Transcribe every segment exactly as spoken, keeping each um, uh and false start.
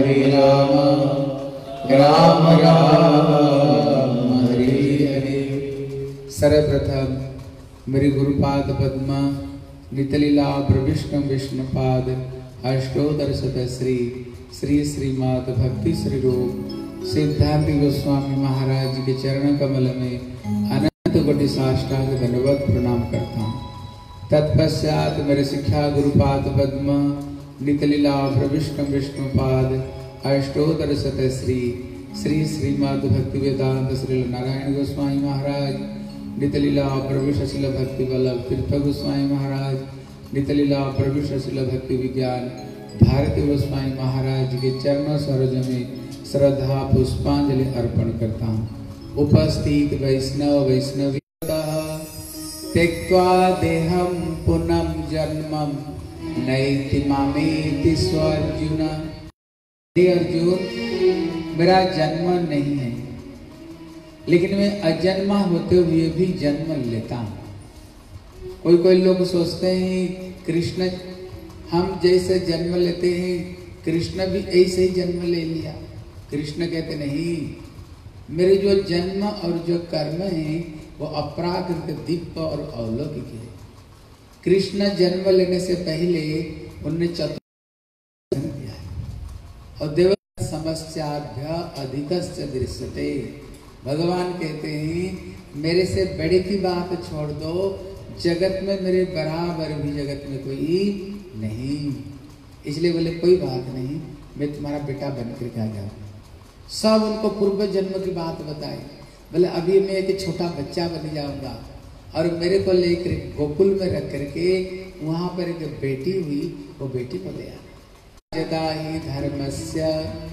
हरे राम राम राम हरे हरे। सर्वप्रथम मेरे गुरुपाद पद्मा नितलीला प्रविष्णु विष्णुपाद अष्टोत्तर शत श्री श्री श्रीमद भक्ति श्री रूप सिद्धार्थ गोस्वामी महाराज के चरण कमल में अनंत कोटि साष्टांग दंडवत प्रणाम करता हूँ। तत्पश्चात मेरे शिक्षा गुरुपाद पद्म नितलीला प्रविष्णु विष्णुपाद अष्टोत्तर शत श्री श्री श्रीमद भक्ति वेदांत श्री नारायण गोस्वामी महाराज नितलीला प्रविशशील भक्ति वल्लभ तीर्थ गोस्वामी महाराज नितलीला प्रविशशील भक्ति विज्ञान भारती गोस्वामी महाराज के चरणों सरोज में श्रद्धा पुष्पांजलि अर्पण करता हूँ। उपस्थित वैष्णव वैष्णवी त्यक्त्वा देहं पुनः जन्मं नैति मामेति स्वार्जुन। हे अर्जुन, मेरा जन्म नहीं है, लेकिन मैं अजन्मा होते हुए भी जन्म लेता हूँ। कोई कोई लोग सोचते हैं कृष्ण हम जैसे जन्म लेते हैं कृष्ण भी ऐसे ही जन्म ले लिया। कृष्ण कहते नहीं, मेरे जो जन्म और जो कर्म है वो अपराकृत दिव्य और अलौकिक है। कृष्ण जन्म लेने से पहले उनने चतुर्थ किया है और देव समस्याभ्य अधिकश्च दृश्यते। भगवान कहते हैं मेरे से बड़े की बात छोड़ दो, जगत में मेरे बराबर भी जगत में कोई नहीं। इसलिए बोले कोई बात नहीं, मैं तुम्हारा बेटा बनकर के आ जाऊँ। सब उनको पूर्व जन्म की बात बताई। बोले अभी मैं एक छोटा बच्चा बन जाऊंगा और मेरे को लेकर गोकुल में रख करके वहां पर एक बेटी हुई, वो बेटी को ले आ। जदा ही धर्मस्य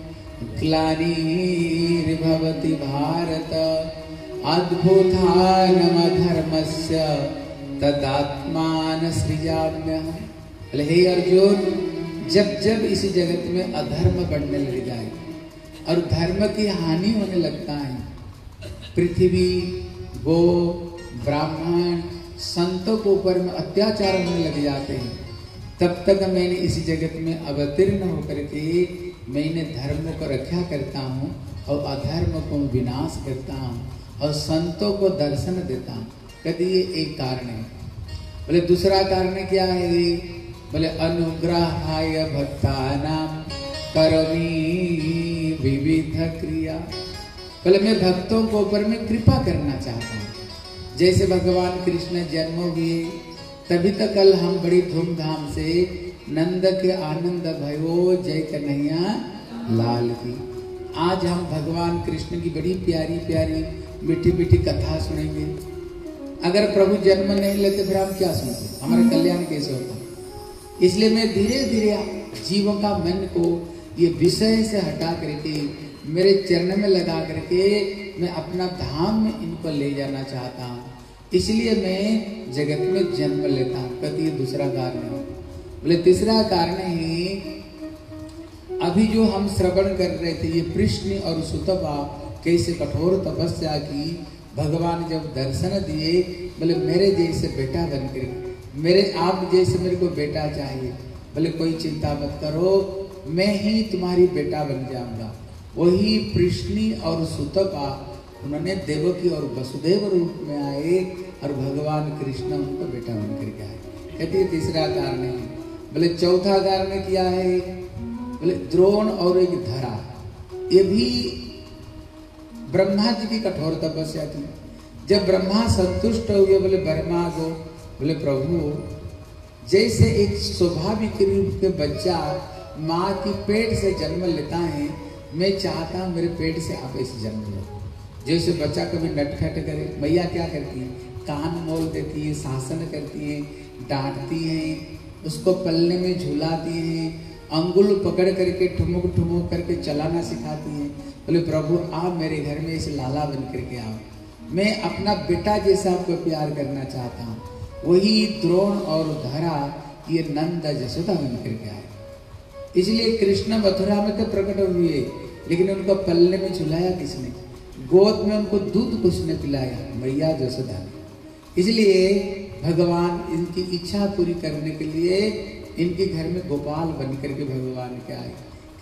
ग्लानिर्भवति भारत अद्भुतानम धर्मस्य तदात्मान सृजाम्यहम्। बोले हे अर्जुन, जब जब इस जगत में अधर्म बढ़ने लग जाए और धर्म की हानि होने लगता है, पृथ्वी गो ब्राह्मण संतों के ऊपर में अत्याचार होने लग जाते हैं, तब तक मैंने इस जगत में अवतीर्ण होकर के मैंने धर्म को रक्षा करता हूँ और अधर्म को विनाश करता हूँ और संतों को दर्शन देता हूँ। कहते ये एक कारण है। बोले दूसरा कारण क्या है? बोले अनुग्रहाय भक्तानां करोमि विविध क्रिया। बोले मैं भक्तों को ऊपर में कृपा करना चाहता हूँ। जैसे भगवान कृष्ण जन्म हुए तभी तक कल हम बड़ी धूमधाम से नंद के आनंद भयो जय कन्हैया लाल की। आज हम भगवान कृष्ण की बड़ी प्यारी प्यारी मीठी मीठी कथा सुनेंगे। अगर प्रभु जन्म नहीं लेते फिर हम क्या सुनते, हमारा कल्याण कैसे होता? इसलिए मैं धीरे धीरे जीवों का मन को ये विषय से हटा करके मेरे चरण में लगा करके मैं अपना धाम में इनको ले जाना चाहता हूँ। इसलिए मैं जगत में जन्म लेता हूँ। कहती है दूसरा कारण है। बोले तीसरा कारण है, अभी जो हम श्रवण कर रहे थे ये कृष्ण और सुतपा कैसे कठोर तपस्या की, भगवान जब दर्शन दिए बोले मेरे जैसे बेटा बनकर, मेरे आप जैसे मेरे को बेटा चाहिए। बोले कोई चिंता मत करो, मैं ही तुम्हारी बेटा बन जाऊंगा। वही कृष्णी और सुतपा उन्होंने देवकी और वसुदेव रूप में आए और भगवान कृष्ण उनको बेटा बन करके आए। कहते हैं तीसरा कारण है। बोले चौथा कारण क्या है? बोले द्रोण और एक धरा, ये भी ब्रह्मा जी की कठोर तपस्या थी। जब ब्रह्मा संतुष्ट हुए बोले ब्रह्मा को, बोले प्रभु जैसे एक स्वाभाविक रूप के बच्चा माँ की पेट से जन्म लेता है, मैं चाहता हूँ मेरे पेट से आप ऐसे जन्म लो। जैसे बच्चा कभी नटखट करे, मैया क्या करती है? कान मोल देती है, शासन करती है, डांटती है, उसको पल्ले में झुलाती है, अंगुल पकड़ करके ठुमुक ठुमुक करके चलाना सिखाती है। बोले प्रभु आप मेरे घर में इस लाला बन करके आओ, मैं अपना बेटा जैसा आपको प्यार करना चाहता हूँ। वही द्रोण और धरा ये नंद जसोदा बन करके आए। इसलिए कृष्ण मथुरा में तो प्रकट हुए, लेकिन उनको पल्ले में झुलाया किसने? गोद में उनको दूध किसने पिलाया? मैया जसोदा ने। इसलिए भगवान इनकी इच्छा पूरी करने के लिए इनके घर में गोपाल बन करके भगवान के आए।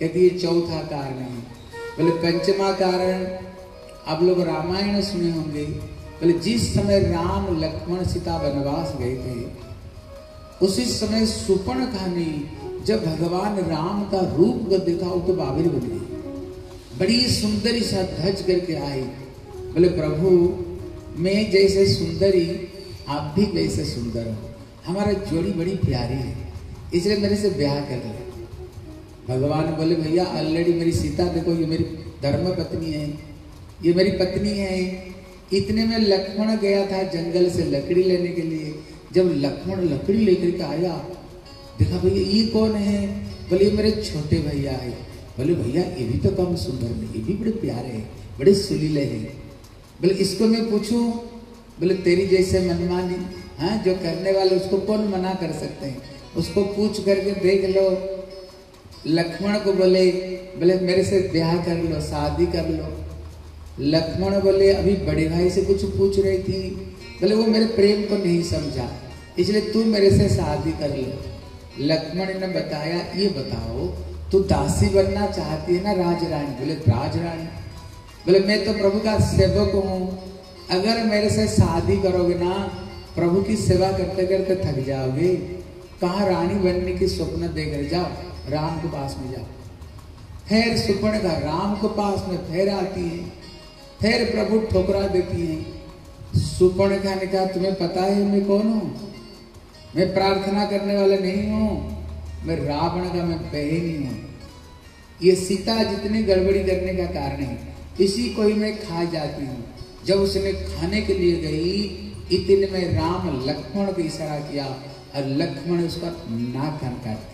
कहती ये चौथा कारण है। बोले पंचमा कारण, आप लोग रामायण सुने होंगे। बोले जिस समय राम लक्ष्मण सीता वनवास गए थे, उसी समय सुपर्णखा ने जब भगवान राम का रूप को देखा, वो तो बाबिर बन गई, बड़ी सुंदरी सा धज करके आई। बोले प्रभु मैं जैसे सुंदरी आप भी वैसे सुंदर हो, हमारा जोड़ी बड़ी प्यारी है, इसलिए मेरे से ब्याह कर ले। भगवान बोले भैया ऑलरेडी मेरी सीता देखो, ये मेरी धर्म पत्नी है, ये मेरी पत्नी है। इतने में लक्ष्मण गया था जंगल से लकड़ी लेने के लिए। जब लक्ष्मण लकड़ी लेकर के आया, देखा भैया ये कौन है? बोले ये मेरे छोटे भैया है। बोले भैया ये भी तो कम सुंदर नहीं, ये भी बड़े प्यारे हैं, बड़े सुलीले हैं। बोले इसको मैं पूछूं? बोले तेरी जैसे मनमानी हाँ जो करने वाले उसको कौन मना कर सकते हैं, उसको पूछ करके देख लो। लक्ष्मण को बोले बोले मेरे से ब्याह कर लो, शादी कर लो। लक्ष्मण बोले अभी बड़े भाई से कुछ पूछ रही थी, बोले वो मेरे प्रेम को नहीं समझा, इसलिए तू मेरे से शादी कर लो। लक्ष्मण ने बताया ये बताओ तू दासी बनना चाहती है ना राजरानी? बोले राजरानी। बोले मैं तो प्रभु का सेवक हूँ, अगर मेरे से शादी करोगे ना प्रभु की सेवा करते करते थक जाओगे, कहाँ रानी बनने की स्वप्न देख रहे, जाओ राम के पास में जाओ। फिर सुपर्णखा राम के पास में फिर आती है, फिर प्रभु ठोकरा देती है। सुपर्णखा ने कहा तुम्हें पता है मैं कौन हूँ? मैं प्रार्थना करने वाला नहीं हूँ, मैं रावण का मैं बहन हूँ। ये सीता जितनी गड़बड़ी करने का कारण है, इसी को ही मैं खा जाती हूँ। जब उसने खाने के लिए गई, इतने में राम लक्ष्मण को इशारा किया और लक्ष्मण उसका नाक कान काट दिया।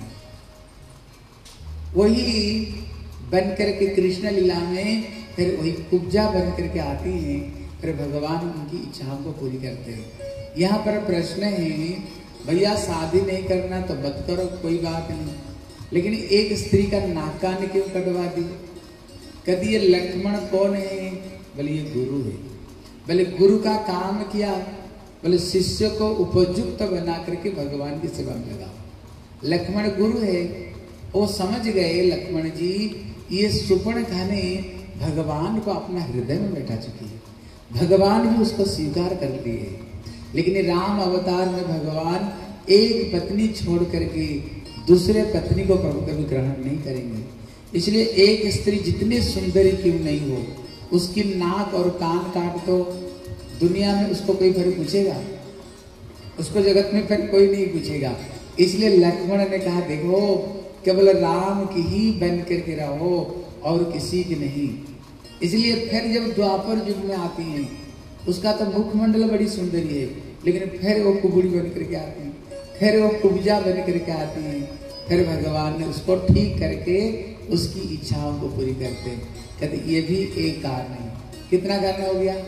वही बन करके कृष्ण लीला में फिर वही कुब्जा बन करके आती हैं, फिर भगवान उनकी इच्छाओं को पूरी करते हैं। यहाँ पर प्रश्न है भैया शादी नहीं करना तो मत करो, कोई बात नहीं, लेकिन एक स्त्री का नाक कान क्यों कटवा दी? कहती ये लक्ष्मण कौन है? बोले ये गुरु है। बोले गुरु का काम किया? बोले शिष्य को उपयुक्त बना करके भगवान की सेवा में लगाओ। लक्ष्मण गुरु है, वो समझ गए लक्ष्मण जी ये सुपर्णखा ने भगवान को अपना हृदय में बैठा चुकी है, भगवान भी उसको स्वीकार कर लिए। लेकिन राम अवतार में भगवान एक पत्नी छोड़ करके दूसरे पत्नी को प्रभु कभी ग्रहण नहीं करेंगे। इसलिए एक स्त्री जितनी सुंदरी क्यों नहीं हो, उसकी नाक और कान काट तो दुनिया में उसको कोई फिर पूछेगा, उसको जगत में फिर कोई नहीं पूछेगा। इसलिए लक्ष्मण ने कहा देखो केवल राम की ही बन करके रहो और किसी की नहीं। इसलिए फिर जब द्वापर युग में आती हैं, उसका तो मुखमंडल बड़ी सुंदरी है, लेकिन फिर वो कुबड़ी बन करके आती है, फिर वो कुब्जा बन करके आती है, फिर भगवान ने उसको ठीक करके उसकी इच्छाओं को पूरी करते हैं। कहते ये भी एक कारण है। कितना कारण हो गया?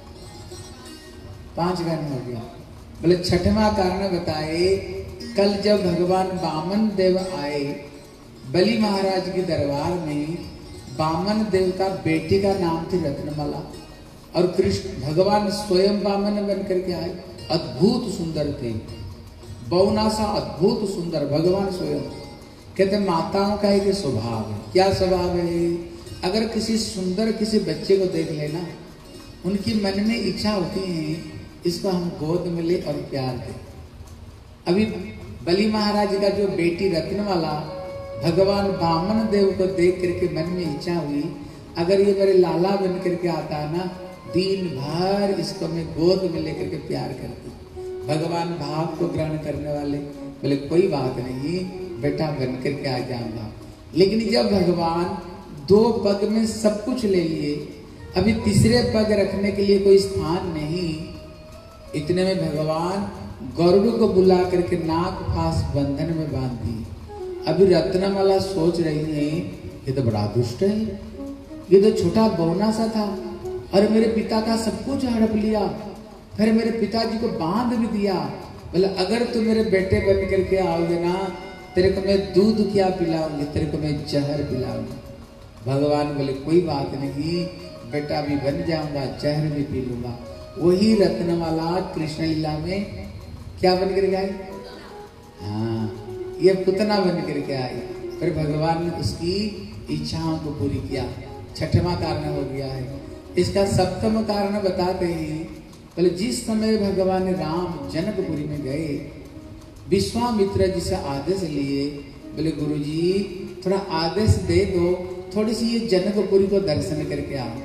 पांच कारण हो गया। बोले छठवां कारण बताए, कल जब भगवान वामन देव आए बलि महाराज के दरबार में, वामन देव का बेटी का नाम थी रत्नमाला, और कृष्ण भगवान स्वयं वामन बन करके आए, अद्भुत सुंदर थे, बौना सा अद्भुत सुंदर भगवान स्वयं। कहते माताओं का एक स्वभाव है। क्या स्वभाव है? अगर किसी सुंदर किसी बच्चे को देख लेना, उनकी मन में इच्छा होती है इसको हम गोद में ले और प्यार दें। अभी बलि महाराज का जो बेटी रत्नमाला, भगवान वामन देव को देख करके मन में इच्छा हुई, अगर ये मेरे लाला बन करके आता है ना, दिन भर इसको मैं गोद में लेकर के प्यार करती। भगवान भाव को ग्रहण करने वाले बोले कोई बात नहीं बेटा बन करके आ जाऊंगा। लेकिन जब भगवान दो पग में सब कुछ ले लिए, अभी तीसरे पग रखने के लिए कोई स्थान नहीं, इतने में भगवान गरुड़ को बुला करके नाग फास बंधन में बांध दी। अभी रत्नमाला सोच रही है ये तो बड़ा दुष्ट है, ये तो छोटा बौना सा था और मेरे पिता का सब कुछ हड़प लिया, फिर मेरे पिताजी को बांध भी दिया। बोले अगर तू मेरे बेटे बन करके आओगे ना, तेरे को मैं दूध क्या पिलाऊंगी, तेरे को मैं जहर पिलाऊंगी। भगवान बोले कोई बात नहीं बेटा भी बन जाऊंगा, जहर भी पी लूंगा। वही रत्नमाला कृष्ण लीला में क्या बन करके आई? हाँ ये पुतना बन करके आई। फिर भगवान ने उसकी इच्छाओं को पूरी किया। छठवां कारण हो गया है। इसका सप्तम कारण बताते हैं, बोले जिस समय भगवान राम जनकपुरी में गए, विश्वामित्र जी से आदेश लिए, बोले गुरुजी थोड़ा आदेश दे दो, थोड़ी सी ये जनकपुरी को दर्शन करके आओ।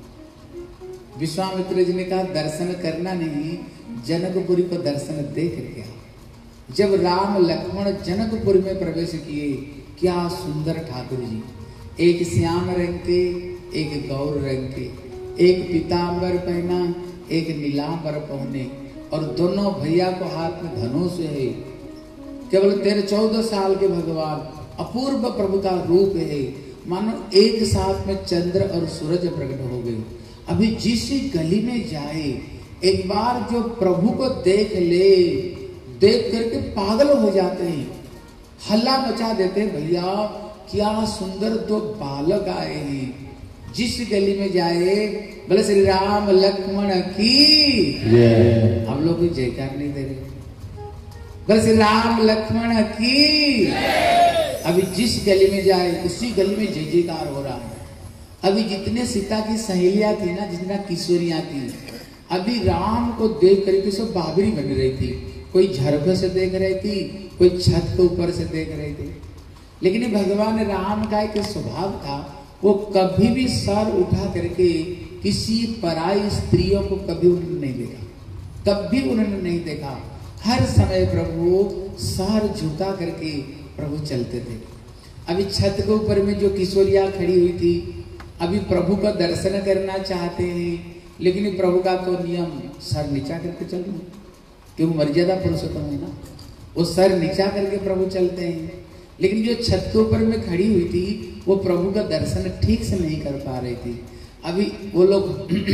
विश्वामित्र जी ने कहा दर्शन करना नहीं, जनकपुरी को दर्शन दे करके आओ। जब राम लक्ष्मण जनकपुरी में प्रवेश किए, क्या सुंदर ठाकुर जी, एक श्याम रंग के, एक गौर रंग के, एक पीतांबर पहना, एक नीलांबर पहने, और दोनों भैया को हाथ में धनुष है। केवल तेरह चौदह साल के भगवान, अपूर्व प्रभु का रूप है, मानो एक साथ में चंद्र और सूरज प्रकट हो गए। अभी जिस गली में जाए, एक बार जो प्रभु को देख ले, देख करके पागल हो जाते हैं, हल्ला मचा देते हैं, भैया क्या सुंदर दो बालक आए हैं। जिस गली में जाए, बोले श्री राम लक्ष्मण की, हम लोग भी जयकार नहीं दे रहे, बोले श्री राम लक्ष्मण की। अभी जिस गली में जाए, उसी गली में जय जयकार हो रहा है। अभी जितने सीता की सहेलियां थी ना, जितना किशोरियां थी, अभी राम को देख करके सब बाबरी बन रही थी। कोई झरखे से देख रही थी, कोई छत के ऊपर से देख रहे थे। लेकिन भगवान राम का एक स्वभाव था, वो कभी भी सर उठा करके किसी पराई स्त्रियों को कभी उन्होंने नहीं देखा, तब भी उन्होंने नहीं देखा। हर समय प्रभु सर झुका करके प्रभु चलते थे। अभी छत के ऊपर में जो किशोरियां खड़ी हुई थी, अभी प्रभु का दर्शन करना चाहते हैं, लेकिन प्रभु का तो नियम सर नीचा करके चलना, क्योंकि मर्यादा पुरुषोत्तम है ना, वो सर नीचा करके प्रभु चलते हैं। लेकिन जो छत के ऊपर में खड़ी हुई थी, वो प्रभु का दर्शन ठीक से नहीं कर पा रही थी। अभी वो लोग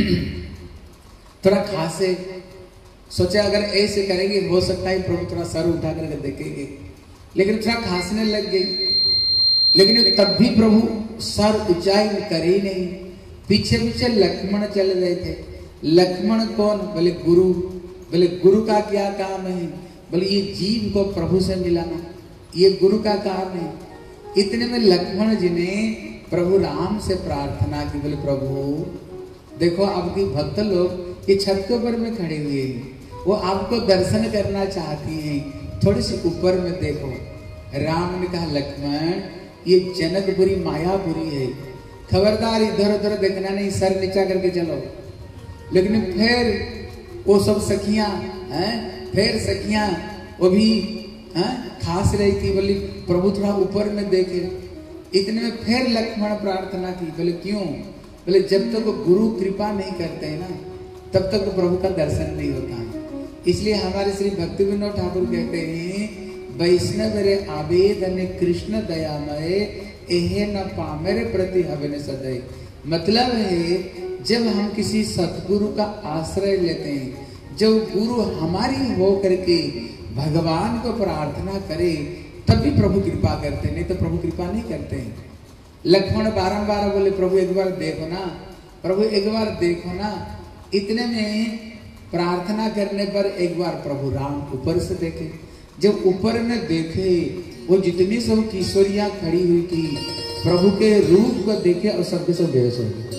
थोड़ा खासे सोचे, अगर ऐसे करेंगे हो सकता है प्रभु थोड़ा सर उठा करके देखेंगे, लेकिन थोड़ा खांसने लग गई। लेकिन तब भी प्रभु सर ऊंचाई करे नहीं। पीछे पीछे लक्ष्मण चल रहे थे। लक्ष्मण कौन? बोले गुरु। बोले गुरु का क्या काम है? बोले ये जीव को प्रभु से मिलाना, ये गुरु का काम है। इतने में लक्ष्मण जी ने प्रभु राम से प्रार्थना की, बोले प्रभु देखो आपकी भक्त लोग ये छत के ऊपर में खड़े हुए हैं, वो आपको दर्शन करना चाहती हैं, थोड़ी सी ऊपर में देखो। राम ने कहा लक्ष्मण ये जनकपुरी मायापुरी है, खबरदार इधर उधर देखना नहीं, सर नीचा करके चलो। लेकिन फिर वो सब सखियां हैं, फिर सखियां वो भी हैं खास रही थी, बोली प्रभु थोड़ा ऊपर में देखे। इतने में फिर लक्ष्मण प्रार्थना की, बोले क्यों? बोले जब तक तो गुरु कृपा नहीं करते हैं ना, तब तक तो प्रभु का दर्शन नहीं होता है। इसलिए हमारे श्री भक्ति विनोद ठाकुर कहते हैं, वैष्णव रे आवेदन कृष्ण दयामय एहे न पामेरे प्रति हवन सदै। मतलब है जब हम किसी सतगुरु का आश्रय लेते हैं, जब गुरु हमारी हो करके भगवान को प्रार्थना करे, तब भी प्रभु कृपा करते हैं, नहीं तो प्रभु कृपा नहीं करते हैं। लक्ष्मण बारंबार बोले प्रभु एक बार देखो ना, प्रभु एक बार देखो ना। इतने में प्रार्थना करने पर एक बार प्रभु राम ऊपर से देखे। जब ऊपर में देखे, वो जितनी सब किशोरियां खड़ी हुई थी, प्रभु के रूप को देखे और सबके सब बेहोश हो गए।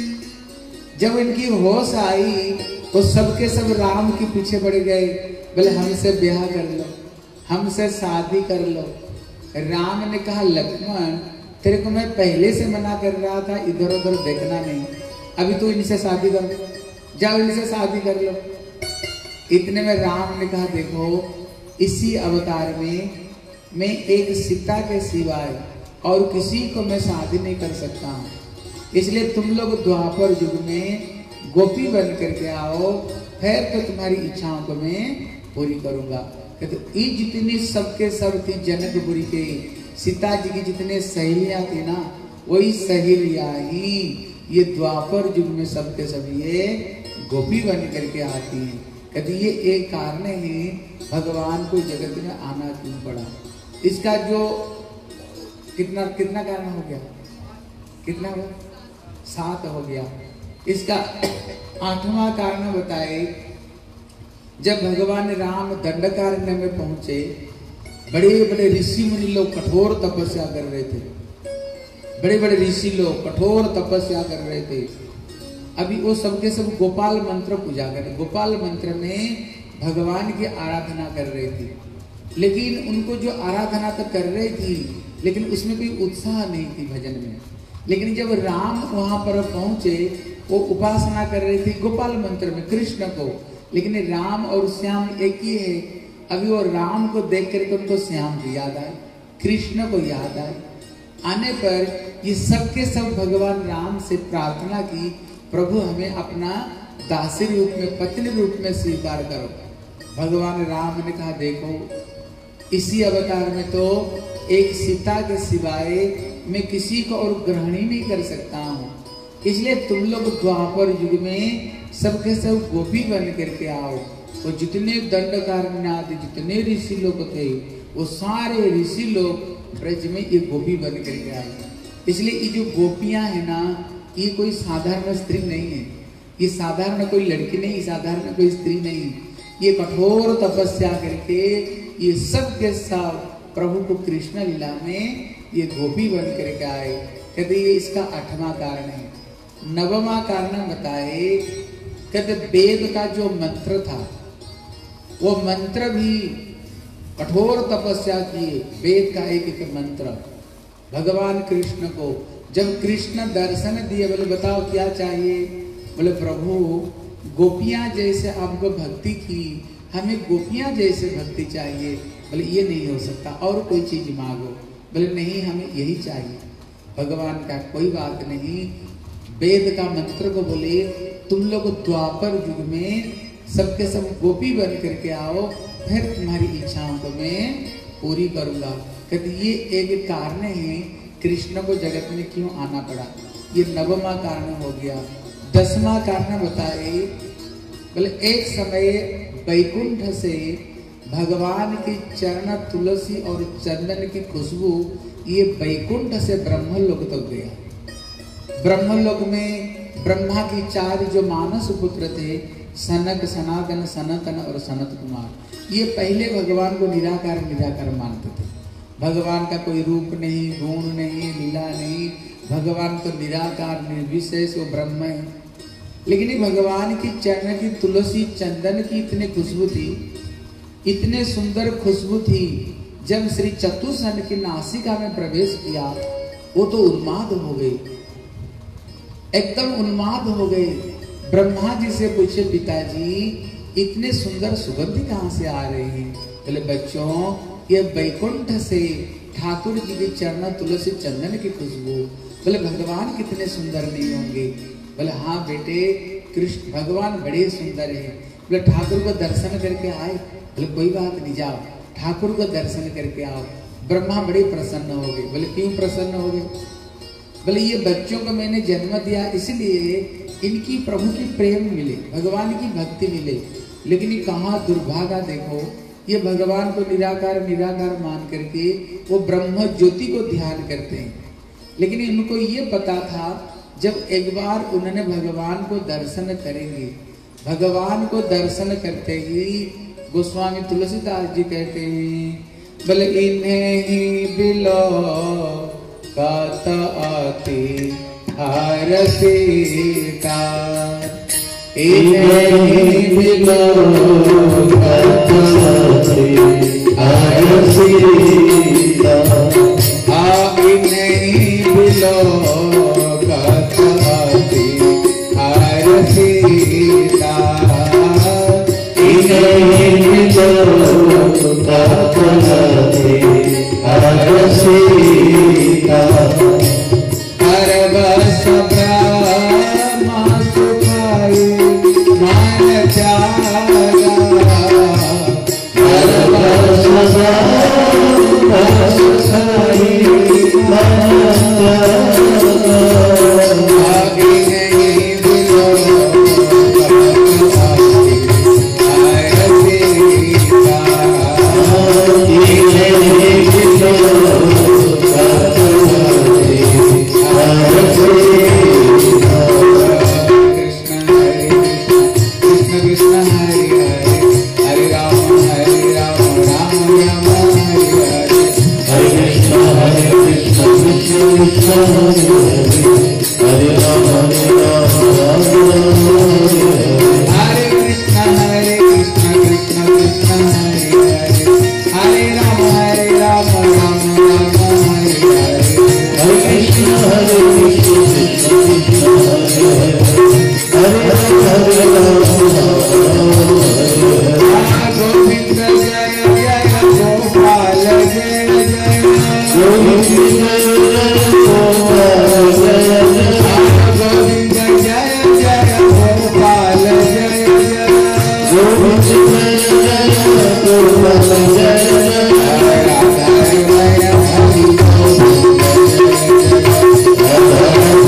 जब इनकी होश आई तो सबके सब राम के पीछे पड़ गए, बोले हमसे ब्याह कर लो, हमसे शादी कर लो। राम ने कहा लक्ष्मण तेरे को मैं पहले से मना कर रहा था, इधर उधर देखना नहीं, अभी तू इनसे शादी कर, जाओ इनसे शादी कर लो। इतने में राम ने कहा देखो इसी अवतार में मैं एक सीता के सिवाय और किसी को मैं शादी नहीं कर सकता हूँ, इसलिए तुम लोग द्वापर युग में गोपी बन करके आओ, फिर तो तुम्हारी इच्छाओं को मैं पूरी करूंगा। तो ये जितनी सबके सब थी जनकपुरी के, सीता जी की जितने सहेलियां थी ना, वही सहेलियां ही ये द्वापर युग में सबके सब ये गोपी बन करके आती हैं। कहते ये एक कारण है भगवान को जगत में आना क्यों पड़ा। इसका जो कितना कितना कारण हो गया, कितना हो सात हो गया। इसका आठवां कारण बताए, जब भगवान राम दंडकारण्य में पहुंचे, बड़े बड़े ऋषि मुनि लोग कठोर तपस्या कर रहे थे, बड़े बड़े ऋषि लोग कठोर तपस्या कर रहे थे। अभी वो सबके सब गोपाल मंत्र पूजा कर रहे, गोपाल मंत्र में भगवान की आराधना कर रहे थे। लेकिन उनको जो आराधना तो कर रही थी, लेकिन उसमें कोई उत्साह नहीं थी भजन में। लेकिन जब राम वहां पर पहुंचे, वो उपासना कर रहे थे गोपाल मंत्र में कृष्ण को, लेकिन राम और श्याम एक ही है। अभी वो राम को देख करके उनको श्याम की याद आए, कृष्ण को याद आए। आने पर ये सब के सब भगवान राम से प्रार्थना की, प्रभु हमें अपना दासी रूप में, पत्नी रूप में स्वीकार करो। भगवान राम ने कहा, देखो इसी अवतार में तो एक सीता के सिवाय मैं किसी को और ग्रहण ही नहीं कर सकता हूँ, इसलिए तुम लोग द्वापर युग में सबके सब गोपी बन करके आओ। वो जितने दंडकारण्य जितने ऋषि लोग थे, वो सारे ऋषि लोग ब्रज में ये गोपी बन करके आए। इसलिए ये जो गोपियां है ना, ये कोई साधारण स्त्री नहीं है, ये साधारण कोई लड़की नहीं, साधारण कोई स्त्री नहीं। ये कठोर तपस्या करके ये सब के सब प्रभु को कृष्ण लीला में ये गोपी बन करके आए। कहते ये इसका आठवां कारण है। नववां कारण बताए, कहते वेद का जो मंत्र था, वो मंत्र भी कठोर तपस्या किए। वेद का एक एक मंत्र भगवान कृष्ण को जब कृष्ण दर्शन दिए, बोले बताओ क्या चाहिए? बोले प्रभु गोपियां जैसे आपको भक्ति की, हमें गोपियां जैसे भक्ति चाहिए। बोले ये नहीं हो सकता, और कोई चीज मांगो। बोले नहीं, हमें यही चाहिए। भगवान का कोई बात नहीं, वेद का मंत्र को बोले तुम लोग द्वापर युग में सबके सब गोपी बन करके आओ, फिर तुम्हारी इच्छाओं को मैं पूरी करूंगा। कहते ये एक कारण है कृष्ण को जगत में क्यों आना पड़ा। ये नवमा कारण हो गया। दसवां कारण बताए, बोले एक समय वैकुंठ से भगवान की चरण तुलसी और चंदन की खुशबू ये वैकुंठ से ब्रह्मलोक तक गया। ब्रह्मलोक में ब्रह्मा की चार जो मानस पुत्र थे, सनक, सनातन, सनातन और सनत कुमार, ये पहले भगवान को निराकार निराकार मानते थे। भगवान का कोई रूप नहीं, गुण नहीं, लीला नहीं, भगवान तो निराकार निर्विशेष वो ब्रह्म है। लेकिन भगवान की चरण की तुलसी चंदन की इतनी खुशबू थी, इतने सुंदर खुशबू थी, जब श्री चतुर्सन की नासिका में प्रवेश किया, वो तो उन्माद हो गई, एकदम उन्माद हो गए। ब्रह्मा जी से पूछे, पिताजी इतने सुंदर सुगंध कहाँ से आ रही है? बोले बच्चों ये वैकुंठ से ठाकुर जी की चरण तुलसी चंदन की खुशबू। बोले भगवान कितने सुंदर नहीं होंगे? बोले हाँ बेटे, कृष्ण भगवान बड़े सुंदर है। बोले ठाकुर को दर्शन करके आए? बोले कोई बात नहीं, जाओ ठाकुर को दर्शन करके आओ। ब्रह्मा बड़े प्रसन्न हो गए। बोले क्यों प्रसन्न हो गए? बोले ये बच्चों को मैंने जन्म दिया इसलिए इनकी प्रभु की प्रेम मिले, भगवान की भक्ति मिले। लेकिन ये कहाँ दुर्भागा, देखो ये भगवान को निराकार निराकार मान करके वो ब्रह्म ज्योति को ध्यान करते हैं। लेकिन इनको ये पता था जब एक बार उन्होंने भगवान को दर्शन करेंगे, भगवान को दर्शन करते ही गोस्वामी तुलसीदास जी कहते हैं, बोले इन्हें ही बिलो काता आती हारती का, इन्हें ही बिलो काता आती हारती का, आ इन्हें ही बिलो काता आती हारती का, इन्हें ही बिलो काता आती हारती का। हर बस ब्रह्मा सुखाई मन जागा, हर बस ब्रह्मा सुखाई मन जागा, आगे नहीं बिलो Hare Rama Hare Rama Rama Rama Hare Hare Hare Krishna Hare Krishna Krishna Krishna Hare Hare Hare Rama Hare Rama Rama Rama Hare Hare Hare Krishna Hare Krishna Krishna Krishna Hare Hare Hare Rama Hare Rama Rama Rama Govinda Jaya Jaya Gopal Jaya Jaya Govinda Jaya Jaya Gopal Jaya Jaya Govinda Jaya Jaya Gopal Jaya Jaya Govinda Jaya Jaya Gopal Jaya Jaya Radha Raya Hari Govinda Jaya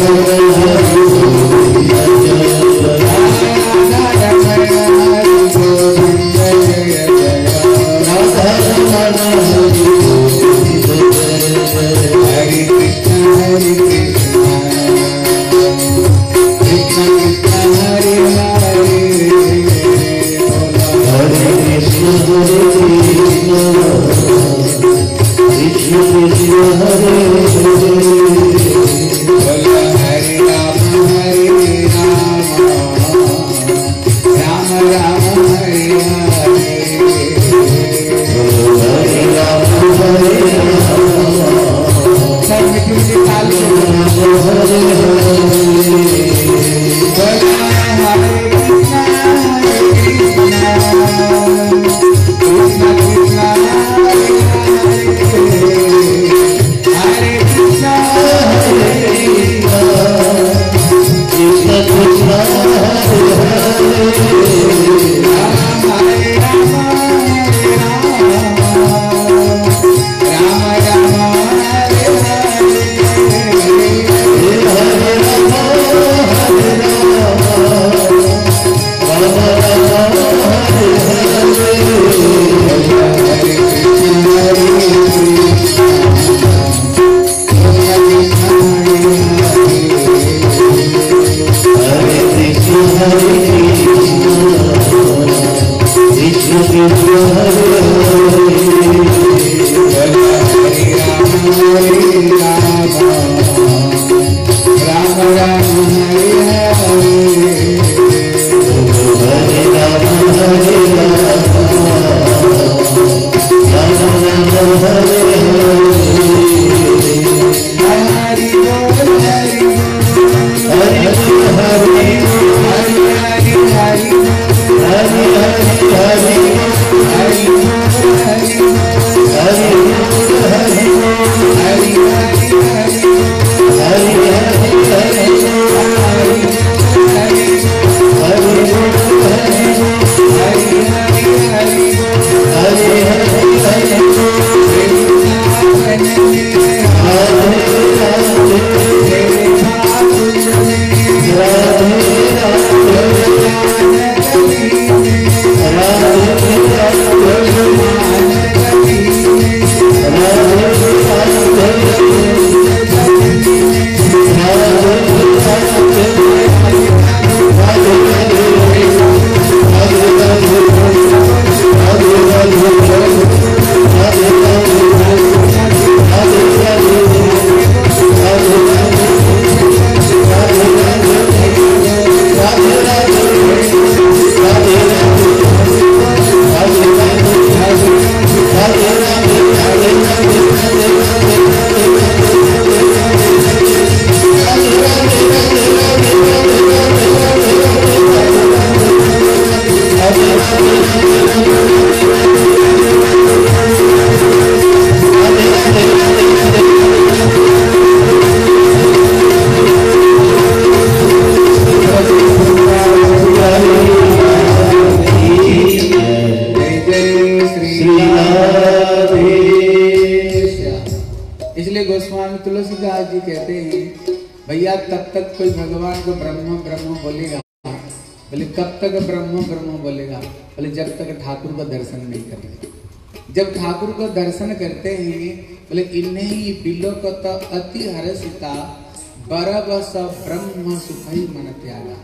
Tulsidas ji कहते हैं भैया तब तक कोई भगवान को ब्रह्म ब्रह्म बोलेगा, बोले कब तक ब्रह्म ब्रह्म बोलेगा, बोले जब तक ठाकुर का दर्शन नहीं करेगा। जब ठाकुर को दर्शन करते हैं बोले इन्हीं बिलोकत अति हर्षिता बरबस ब्रह्म सुखई मन त्यागा।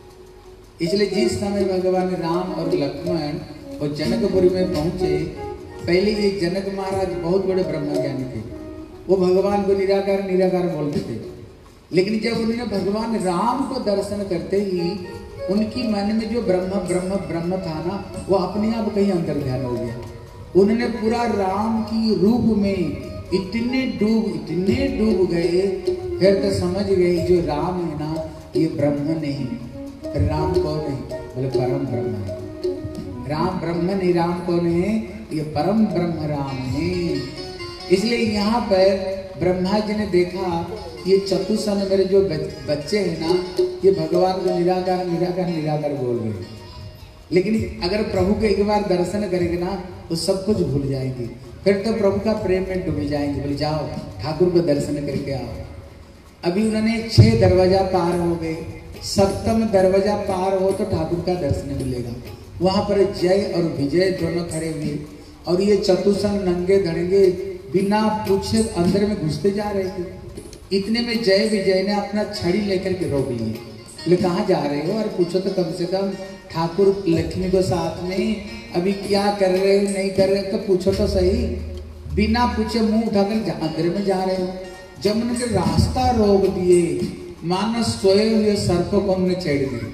इसलिए जिस समय भगवान राम और लक्ष्मण और जनकपुरी में पहुंचे, पहले ये जनक महाराज बहुत बड़े ब्रह्मज्ञानी थे। वो भगवान को निराकार निराकार बोलते थे, लेकिन जब उन्होंने भगवान राम को दर्शन करते ही उनकी मन में जो ब्रह्म ब्रह्म ब्रह्म था ना, वो अपने आप कहीं अंतर ध्यान हो गया। उन्होंने पूरा राम की रूप में इतने डूब इतने डूब गए, फिर तो समझ गए जो राम है ना ये ब्रह्म नहीं। राम कौन है? बोले परम ब्रह्म है। राम ब्रह्म नहीं, राम कौन है? ये परम ब्रह्म राम है। इसलिए यहाँ पर ब्रह्मा जी ने देखा ये चतुसन मेरे जो बच्चे हैं ना, ये भगवान को निराकार निराकार निराकार बोल रहे, लेकिन अगर प्रभु के एक बार दर्शन करेंगे ना तो सब कुछ भूल जाएंगे, फिर तो प्रभु का प्रेम में डूब जाएंगे। बोले जाओ ठाकुर को दर्शन करके आओ। अभी उन्होंने छह दरवाजा पार हो गए, सप्तम दरवाजा पार हो तो ठाकुर का दर्शन मिलेगा। वहां पर जय और विजय दोनों खड़े हुए, और ये चतुसन नंगे धड़ेंगे बिना पूछे अंदर में घुसते जा रहे थे। इतने में जय विजय ने अपना छड़ी लेकर के रोक लिए। बोले कहाँ जा रहे हो? और पूछो तो कम से कम ठाकुर लक्ष्मी को साथ में, अभी क्या कर रहे हो नहीं कर रहे हो तो पूछो तो सही। बिना पूछे मुंह उठाकर अंदर में जा रहे हो। जब उन्होंने रास्ता रोक दिए, मानो सोए हुए सर्प को हमने छेड़ दिए।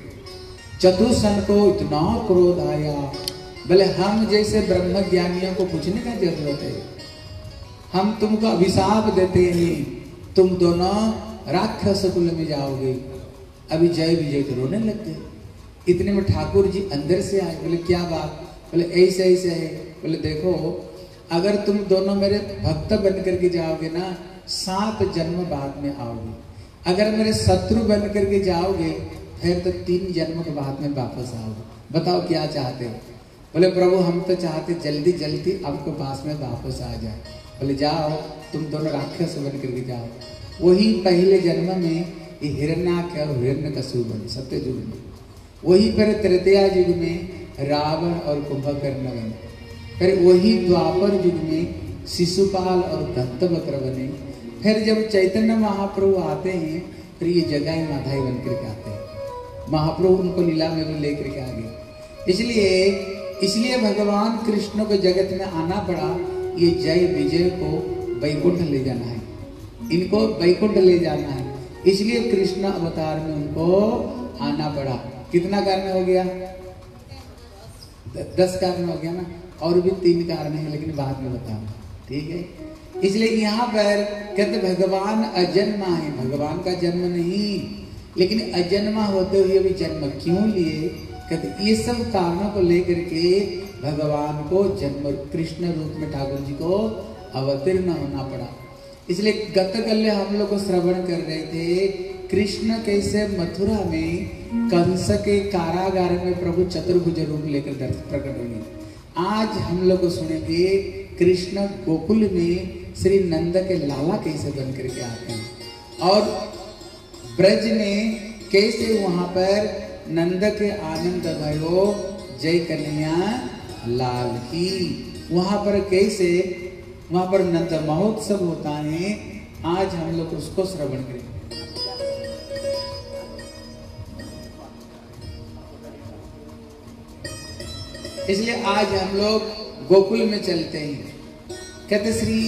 चतुसन को इतना क्रोध आया, बोले हम जैसे ब्रह्म ज्ञानियों को पूछने का जरूरत है, हम तुमको अभिशाप देते हैं, तुम दोनों राक्षस कुल में जाओगे। अभी जय विजय तो रोने लग गए। इतने में ठाकुर जी अंदर से आए। बोले क्या बात? बोले ऐसे ऐसे है। बोले देखो अगर तुम दोनों मेरे भक्त बन करके जाओगे ना, सात जन्म बाद में आओगे। अगर मेरे शत्रु बन करके जाओगे फिर तो तीन जन्म के बाद में वापस आओगे। बताओ क्या चाहते हो? बोले प्रभु हम तो चाहते जल्दी जल्दी आपके पास में वापस आ जाए। बोले जाओ तुम दोनों राक्षस बन करके जाओ। वही पहले जन्म में ये हिरण्याक्ष और हिरण्यकशिपु बने सत्य युग में, वही फिर तृतीया युग में रावण और कुंभकर्ण बने, फिर वही द्वापर युग में शिशुपाल और दंतवक्र बने, फिर जब चैतन्य महाप्रभु आते हैं फिर ये जगाई माधाई बन करके आते हैं। महाप्रभु उनको लीला में भी लेकर के आ गए। इसलिए इसलिए भगवान कृष्ण को जगत में आना पड़ा। ये जय विजय को वैकुंठ ले जाना है, इनको वैकुंठ ले जाना है, इसलिए कृष्ण अवतार में उनको आना पड़ा। कितना कारण हो गया? दस कारण हो गया ना, और भी तीन कारण है लेकिन बाद में बताऊं, ठीक है। इसलिए यहाँ पर कहते भगवान अजन्मा है, भगवान का जन्म नहीं, लेकिन अजन्मा होते हुए भी जन्म क्यों लिए? कहते ये सब कारणों को लेकर के भगवान को जन्म कृष्ण रूप में ठाकुर जी को अवतीर्ण होना पड़ा। इसलिए गत कल हम लोग को श्रवण कर रहे थे कृष्ण कैसे मथुरा में कंस के कारागार में प्रभु चतुर्भुज रूप लेकर प्रकट हुए। आज हम लोग को सुनेंगे कृष्ण गोकुल में श्री नंद के लाला कैसे बन करके आते हैं, और ब्रज में कैसे वहां पर नंद के आनंद भयो जय कन्हैया लाल की, वहां पर कैसे वहां पर नंद महोत्सव होता है। आज हम लोग उसको श्रवण करेंगे। इसलिए आज हम लोग गोकुल में चलते हैं। कहते श्री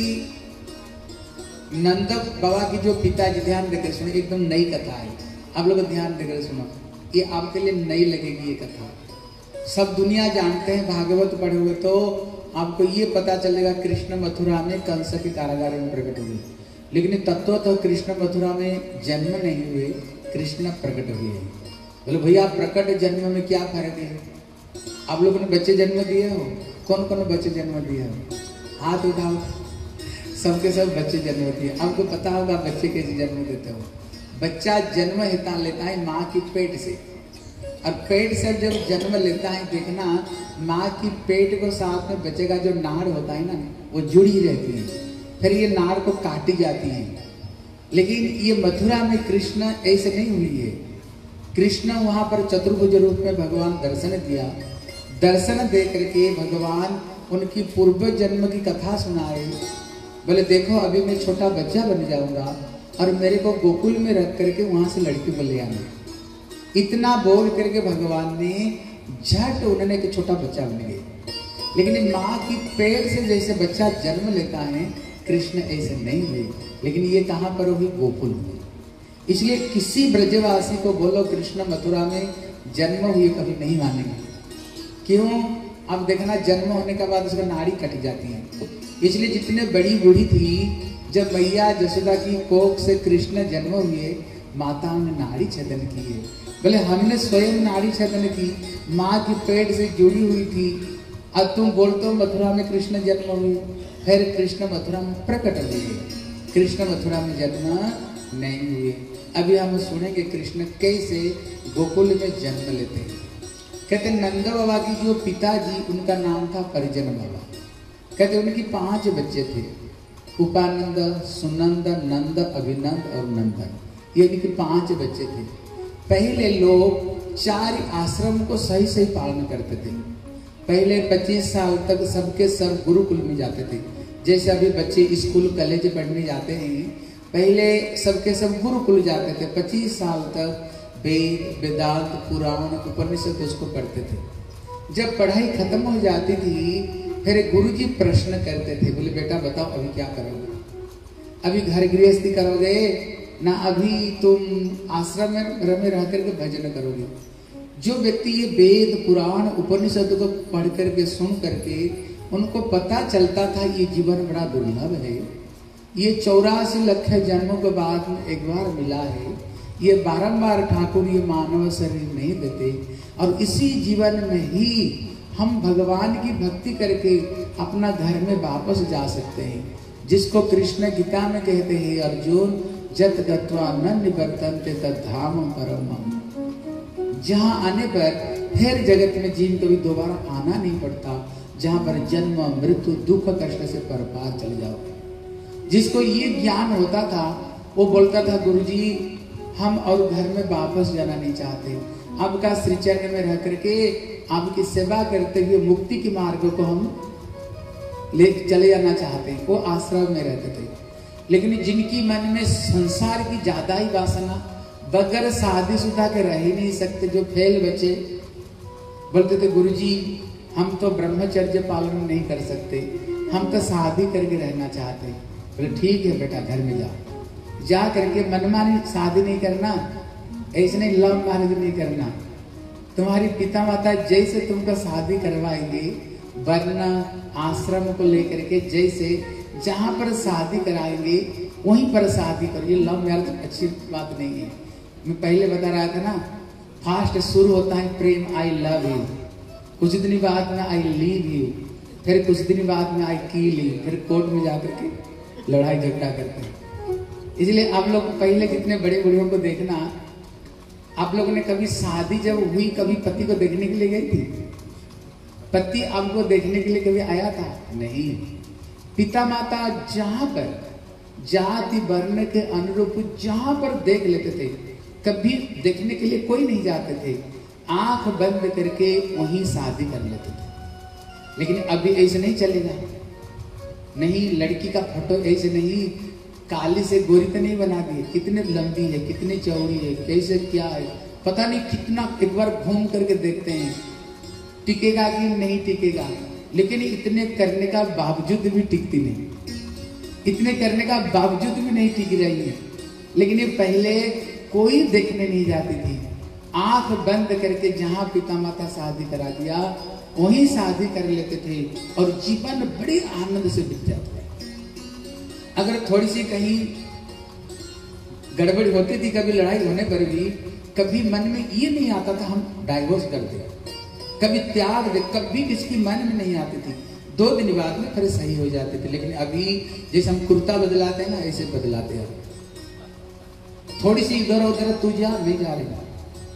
नंद बाबा की जो पिताजी, ध्यान देकर सुनो, एकदम नई कथा है, आप लोग ध्यान देकर सुनो, ये आपके लिए नई लगेगी ये कथा। सब दुनिया जानते हैं, भागवत पढ़े हुए तो आपको ये पता चलेगा कृष्ण मथुरा में कंस के कारागार में प्रकट हुए, लेकिन तत्व तो कृष्ण मथुरा में जन्म नहीं हुए, कृष्ण प्रकट हुए। बोले भैया प्रकट जन्म में क्या फर्क है? आप लोगों ने बच्चे जन्म दिए हो? कौन कौन बच्चे जन्म दिए हो? हाथ उठाओ। सबके सब बच्चे जन्म दिए। आपको पता होगा बच्चे कैसे जन्म देते हो? बच्चा जन्म लेता लेता है माँ की पेट से, और पेट से जब जन्म लेता है, देखना माँ की पेट को साथ में बच्चे का जो नाड़ होता है ना, वो जुड़ी रहती है, फिर ये नाड़ को काटी जाती है। लेकिन ये मथुरा में कृष्ण ऐसे नहीं हुई है। कृष्ण वहां पर चतुर्भुज रूप में भगवान दर्शन दिया, दर्शन दे करके भगवान उनकी पूर्व जन्म की कथा सुनाए। बोले देखो अभी मैं छोटा बच्चा बन जाऊंगा और मेरे को गोकुल में रख करके वहां से लड़की को ले आना। इतना बोल करके भगवान ने झट उन्होंने एक छोटा बच्चा बन गए। लेकिन माँ की पेट से जैसे बच्चा जन्म लेता है, कृष्ण ऐसे नहीं हुए, लेकिन ये कहाँ पर हुई? गोकुल में। इसलिए किसी ब्रजवासी को बोलो कृष्ण मथुरा में जन्म हुए कभी नहीं मानेंगे। क्यों? अब देखना, जन्म होने के बाद उसका नाड़ी कट जाती है। इसलिए जितने बड़ी बूढ़ी थी, जब मैया यशोदा की कोख से कृष्ण जन्म हुए, माताओं ने नाड़ी छेदन की है। बोले हमने स्वयं नाड़ी छेदन की, माँ की पेट से जुड़ी हुई थी, अब तुम बोलते हो मथुरा में कृष्ण जन्म हुए। फिर कृष्ण मथुरा में प्रकट हुए, कृष्ण मथुरा में जन्म नहीं हुए। अभी हम सुनेंगे कृष्ण कैसे गोकुल में जन्म लेते हैं। कहते नंद बाबा की जो पिताजी, उनका नाम था परिजन बाबा। कहते उनकी पांच बच्चे थे, उपानंद, सुनंद, नंद, अभिनंद और नंदन। ये इनके पांच बच्चे थे। पहले लोग चार आश्रम को सही सही पालन करते थे। पहले पच्चीस साल तक सबके सब गुरुकुल में जाते थे। जैसे अभी बच्चे स्कूल कॉलेज पढ़ने जाते हैं, पहले सबके सब गुरुकुल जाते थे। पच्चीस साल तक वेद, वेदांत, पुराण, उपनिषद उसको पढ़ते थे। जब पढ़ाई खत्म हो जाती थी, फिर गुरुजी प्रश्न करते थे, बोले बेटा बताओ अभी क्या करोगे? अभी घर गृहस्थी करोगे ना अभी तुम आश्रम में रह करके भजन करोगे? जो व्यक्ति ये वेद, पुराण, उपनिषद को पढ़ करके सुन करके उनको पता चलता था ये जीवन बड़ा दुर्लभ है, ये चौरासी लाख जन्मों के बाद में एक बार मिला है, ये बारंबार ठाकुर ये मानव शरीर नहीं देते, और इसी जीवन में ही हम भगवान की भक्ति करके अपना घर में वापस जा सकते हैं। जिसको कृष्ण गीता में कहते हैं, अर्जुन जत गत्वा न निवर्तन्ते तद्धाम परमम्। जहाँ आने पर फिर जगत में जीवन कभी दोबारा आना नहीं पड़ता, जहाँ पर जन्म, मृत्यु, दुख, कष्ट से पर पार चल जाओ। जिसको ये ज्ञान होता था वो बोलता था गुरुजी हम और घर में वापस जाना नहीं चाहते, आपका श्री चरण में रह करके आपकी सेवा करते हुए मुक्ति के मार्ग को हम ले चले जाना चाहते हैं। वो आश्रम में रहते थे। लेकिन जिनकी मन में संसार की ज्यादा ही वासना, बगैर शादीशुदा के रह ही नहीं सकते, जो फेल बच्चे बोलते थे गुरुजी हम तो ब्रह्मचर्य पालन नहीं कर सकते, हम तो शादी करके रहना चाहते हैं। बोले ठीक है बेटा घर में जाओ, जा करके मनमानी शादी नहीं करना, ऐसे नहीं लव मैरिज नहीं करना। तुम्हारी पिता माता जैसे तुमको शादी करवाएंगे, वरना आश्रम को लेकर के जैसे जहाँ पर शादी कराएंगे वहीं पर शादी करो। ये लव मैरिज अच्छी बात नहीं है। मैं पहले बता रहा था ना, फास्ट शुरू होता है प्रेम, आई लव यू, कुछ दिन बाद में आई लीव यू, फिर कुछ दिन बाद में आई किल यू, फिर कोर्ट में जाकर के लड़ाई झगड़ा करते हैं। इसलिए आप लोग पहले कितने बड़े बूढ़ों को देखना, आप लोगों ने कभी शादी जब हुई कभी पति को देखने के लिए गई थी? पति आपको देखने के लिए कभी आया था? नहीं। पिता माता जहां पर जाति वर्ण के अनुरूप जहां पर देख लेते थे, कभी देखने के लिए कोई नहीं जाते थे, आंख बंद करके वहीं शादी कर लेते थे। लेकिन अभी ऐसे नहीं चलेगा। नहीं, लड़की का फोटो ऐसे नहीं, काली से गोरी तो नहीं बना दी, कितने लंबी है, कितनी चौड़ी है, कैसे क्या है पता नहीं, कितना एक बार घूम करके देखते हैं टिकेगा कि नहीं टिकेगा। लेकिन इतने करने का बावजूद भी टिकती नहीं, इतने करने का बावजूद भी नहीं टिक रही है। लेकिन ये पहले कोई देखने नहीं जाती थी, आंख बंद करके जहां पिता माता शादी करा दिया वहीं शादी कर लेते थे, और जीवन बड़ी आनंद से बीत जाता है। अगर थोड़ी सी कहीं गड़बड़ी होती थी, कभी लड़ाई होने पर भी कभी मन में ये नहीं आता था हम डाइवोर्स कर दे, कभी त्याग दे, कभी किसकी मन में नहीं आती थी। दो दिन बाद में फिर सही हो जाते थे। लेकिन अभी जैसे हम कुर्ता बदलाते हैं ना, ऐसे बदलाते हैं। थोड़ी सी इधर उधर तू जा, मैं जा रही हूं।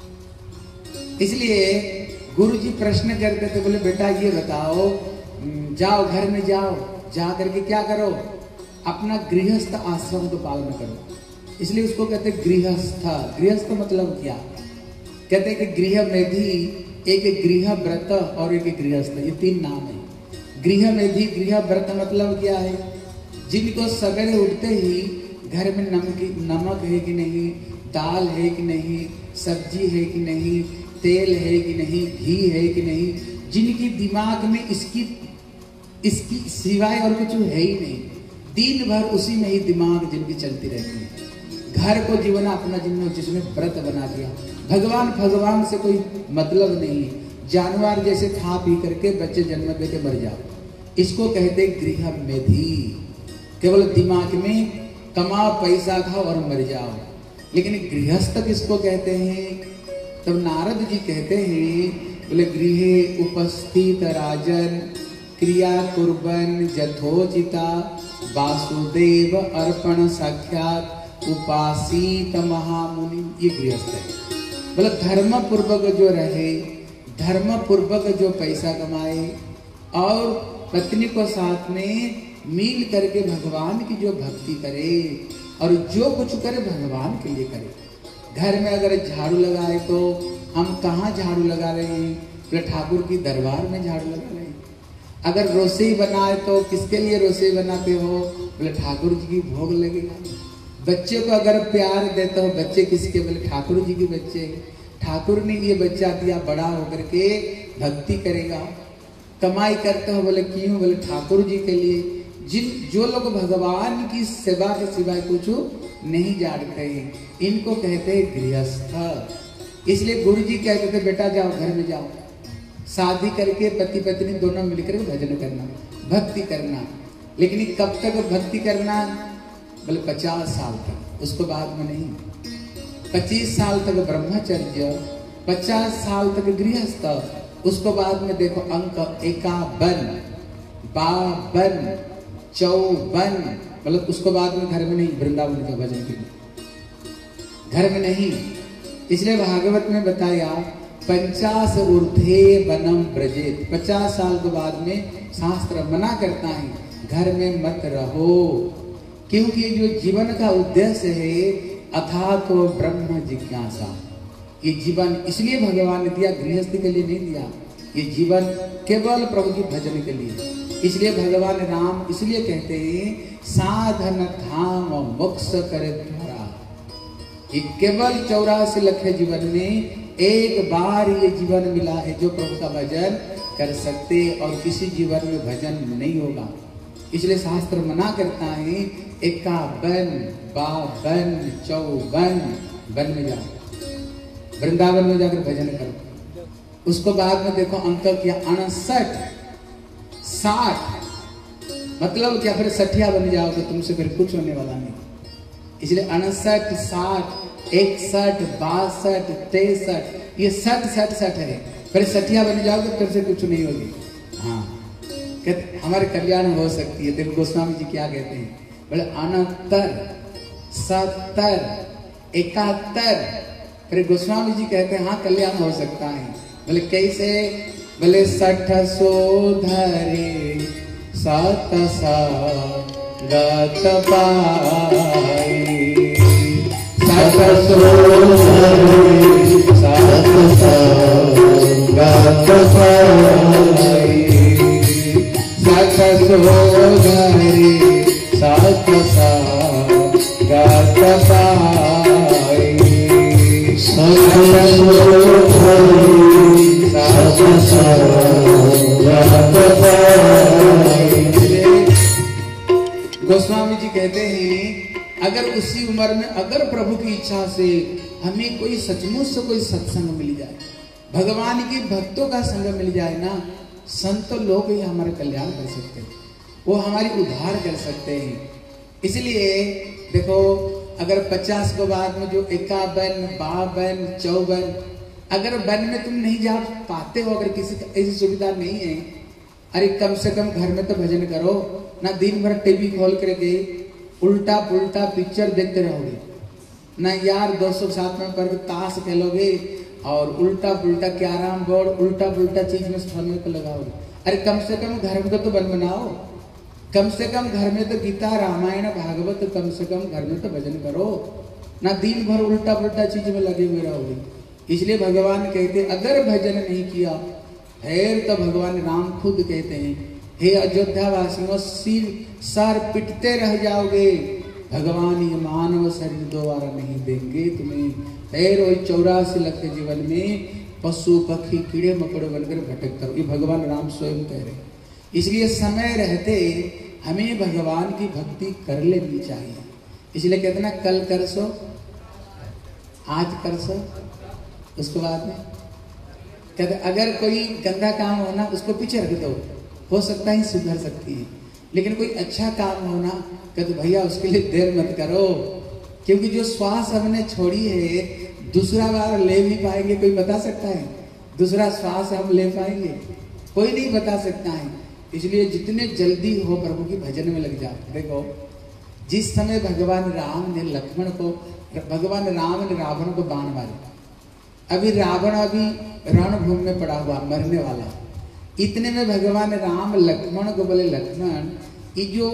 इसलिए गुरुजी प्रश्न करते थे, बोले बेटा ये बताओ, जाओ घर में जाओ, जा करके क्या करो, अपना गृहस्थ आश्रम को पालन करो। इसलिए उसको कहते गृहस्थ। गृहस्थ मतलब क्या? कहते हैं कि गृह मेधी, एक गृह व्रत और एक गृहस्थ, ये तीन नाम है। गृह मेधी, गृह व्रत मतलब क्या है? जिनको सवेरे उठते ही घर में नमक नमक है कि नहीं, दाल है कि नहीं, सब्जी है कि नहीं, तेल है कि नहीं, घी है कि नहीं, जिनकी दिमाग में इसकी इसकी सिवाय और कुछ है ही नहीं, दिन भर उसी में ही दिमाग जिनकी चलती रहती है। घर को जीवन अपना जीवन जिसने व्रत बना दिया। भगवान भगवान से कोई मतलब नहीं है। जानवर जैसे खा पी करके बच्चे जन्म दे के मर जाओ, इसको कहते गृह मेधि। केवल दिमाग में कमाओ, पैसा खाओ और मर जाओ। लेकिन गृहस्थ किसको कहते हैं? तब तो नारद जी कहते हैं, बोले गृहे उपस्थित राजन क्रिया कुर्बन जथोचिता वासुदेव अर्पण साक्षात उपासित महामुनि। ये गृहस्थ है। बोले धर्म पूर्वक जो रहे, धर्म पूर्वक जो पैसा कमाए और पत्नी को साथ में मिल करके भगवान की जो भक्ति करे और जो कुछ करे भगवान के लिए करे। घर में अगर झाड़ू लगाए तो हम कहाँ झाड़ू लगा रहे हैं? बोले ठाकुर की दरबार में झाड़ू लगा रहे हैं। अगर रोसोई बनाए तो किसके लिए रोसोई बनाते हो? बोले ठाकुर जी की भोग लगेगा। बच्चे को अगर प्यार देते हो, बच्चे किसके? बोले ठाकुर जी के बच्चे। ठाकुर ने ये बच्चा दिया, बड़ा होकर के भक्ति करेगा। कमाई करते हो, बोले क्यों? बोले ठाकुर जी के लिए। जिन जो लोग भगवान की सेवा के सिवाय कुछ नहीं जानते हैं, इनको कहते हैं गृहस्थ। इसलिए गुरु जी कहते थे, बेटा जाओ घर में जाओ, शादी करके पति पत्नी दोनों मिलकर भजन करना, भक्ति करना। लेकिन कब तक भक्ति करना? बोले पचास साल तक, उसको बाद में नहीं। पच्चीस साल तक ब्रह्मचर्य, पचास साल तक गृहस्थ, उसको बाद में देखो अंक इक्यावन, बावन, चौवन, मतलब उसको बाद में घर में नहीं, वृंदावन के भजन के लिए घर में नहीं। इसलिए भागवत में बताया पंचास ऊर्ध्वे वनम ब्रजेत। पचास साल के बाद में शास्त्र मना करता है घर में मत रहो, क्योंकि जो जीवन का उद्देश्य है अथा तो ब्रह्म जिज्ञासा। ये जीवन इसलिए भगवान ने दिया, गृहस्थी के लिए नहीं दिया। ये जीवन केवल प्रभु की भजन के लिए। इसलिए भगवान राम इसलिए कहते हैं साधन धाम मोक्ष करे द्वारा। ये केवल चौरासी लख जीवन में एक बार ये जीवन मिला है जो प्रभु का भजन कर सकते, और किसी जीवन में भजन नहीं होगा। इसलिए शास्त्र मना करता है इक्यावन, बावन, चौवन, वन में जाओ, वृंदावन में जाकर भजन करो। उसको बाद में देखो अंक किया अड़सठ, साठ, मतलब क्या? फिर सठिया बन जाओगे, तुमसे फिर कुछ होने वाला नहीं। इसलिए अड़सठ, साठ, इकसठ, बासठ, तिरसठ, ये सठ सठ सठ है। फिर सठिया बन जाओगे, फिर से कुछ नहीं होगी। हाँ, कहते हमारे कल्याण हो सकती है। देखो गोस्वामी जी क्या कहते हैं, बोले अनहत्तर, सत्तर, इकहत्तर, फिर गोस्वामी जी कहते हैं हाँ कल्याण हो सकता है। बोले कैसे? बोले सठ सो धरे सात सा गत पाई, सठ सो धरे सात सा गत पाई, सठ सो धरे सात सा गत पाई, सठ सो गोस्वामी जी कहते हैं अगर उसी उम्र में अगर प्रभु की इच्छा से हमें कोई सचमुच से कोई सत्संग मिल जाए, भगवान की भक्तों का संग मिल जाए ना, संत लोग ही हमारे कल्याण कर सकते हैं, वो हमारी उद्धार कर सकते हैं। इसलिए देखो अगर पचास के बाद में जो इक्यावन, बावन, चौवन, अगर वन में तुम नहीं जा पाते हो, अगर किसी ऐसी सुविधा नहीं है, अरे कम से कम घर में तो भजन करो ना। दिन भर टीवी खोल करके उल्टा पुल्टा पिक्चर देखते रहोगे ना, यार दोस्तों के साथ में पर ताश खेलोगे और उल्टा पुल्टा कैरम बोर्ड उल्टा पुल्टा चीज में समय को लगाओगे। अरे कम से कम घर में तो, तो बन बनाओ, कम से कम घर में तो गीता रामायण भागवत, तो कम से कम घर में तो भजन करो ना। दिन भर उल्टा पुल्टा चीज में लगे हुए रहोगे। इसलिए भगवान कहते अगर भजन नहीं किया फिर तो भगवान राम खुद कहते हैं हे अयोध्या वासियों सिर सर पिटते रह जाओगे, भगवान ये मानव शरीर दोबारा नहीं देंगे तुम्हें। फिर वही चौरासी लाख के जीवन में पशु पक्षी कीड़े मकोड़े बनकर भटक करो, ये भगवान राम स्वयं कह रहे। इसलिए समय रहते हमें भगवान की भक्ति कर लेनी चाहिए। इसलिए कहते ना कल कर सो आज कर सो, उसके बाद में कहते अगर कोई गंदा काम होना उसको पीछे रख दो, हो सकता है सुधर सकती है। लेकिन कोई अच्छा काम होना कहते भैया उसके लिए देर मत करो, क्योंकि जो श्वास हमने छोड़ी है दूसरा बार ले भी पाएंगे? कोई बता सकता है दूसरा श्वास हम ले पाएंगे? कोई नहीं बता सकता है। इसलिए जितने जल्दी हो प्रभु की भजन में लग जाओ। देखो जिस समय भगवान राम ने लक्ष्मण को, भगवान राम ने रावण को बाण मारे, अभी रावण अभी रणभूमि में पड़ा हुआ मरने वाला, इतने में भगवान राम लक्ष्मण को बोले लक्ष्मण ये जो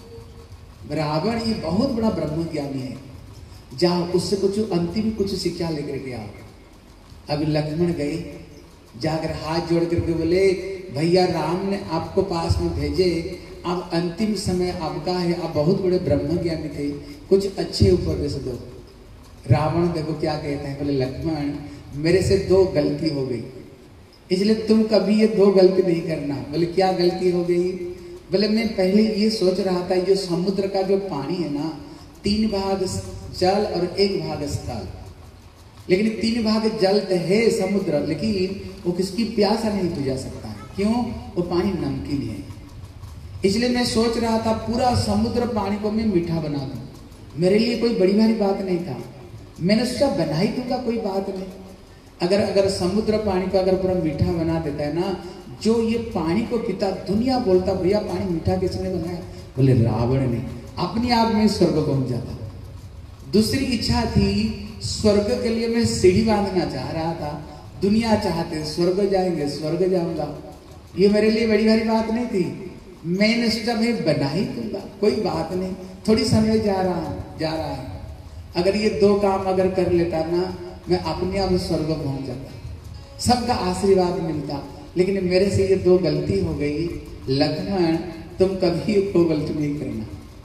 रावण ये बहुत बड़ा ब्रह्म ज्ञानी है, जाओ उससे कुछ अंतिम कुछ शिक्षा लेकर के आओ। अभी लक्ष्मण गए, जाकर हाथ जोड़ करके बोले भैया राम ने आपको पास में भेजे, अब अंतिम समय आपका है, आप बहुत बड़े ब्रह्म ज्ञानी थे, कुछ अच्छे उपदेश दो। रावण देखो क्या कहते हैं, बोले लक्ष्मण मेरे से दो गलती हो गई, इसलिए तुम कभी ये दो गलती नहीं करना। बोले क्या गलती हो गई? बोले मैं पहले ये सोच रहा था जो समुद्र का जो पानी है ना, तीन भाग जल और एक भाग स्थल, लेकिन तीन भाग जल तो है समुद्र, लेकिन वो किसकी प्यासा नहीं बुझा सकता है। क्यों? वो पानी नमकीन है। इसलिए मैं सोच रहा था पूरा समुद्र पानी को मैं मीठा बना दूं, मेरे लिए कोई बड़ी भारी बात नहीं था। मैंने सोचा बना ही दूंगा, कोई बात नहीं। अगर अगर समुद्र पानी को अगर पूरा मीठा बना देता है ना, जो ये पानी को पीता दुनिया बोलता भैया पानी मीठा किसने बनाया? बोले रावण ने। अपने आप में स्वर्ग पहुंच जाता। दूसरी इच्छा थी स्वर्ग के लिए मैं सीढ़ी बांधना चाह रहा था, दुनिया चाहते स्वर्ग जाएंगे, स्वर्ग जाऊंगा, ये मेरे लिए बड़ी भारी बात नहीं थी। मैंने सोचा भाई बना ही दूंगा, कोई बात नहीं, थोड़ी समय जा रहा जा रहा है, अगर ये दो काम अगर कर लेता ना मैं अपने आप स्वर्ग पहुंच जाता, सबका आशीर्वाद मिलता। लेकिन मेरे से ये दो गलती हो गई। लक्ष्मण तुम कभी कोई गलती नहीं करना,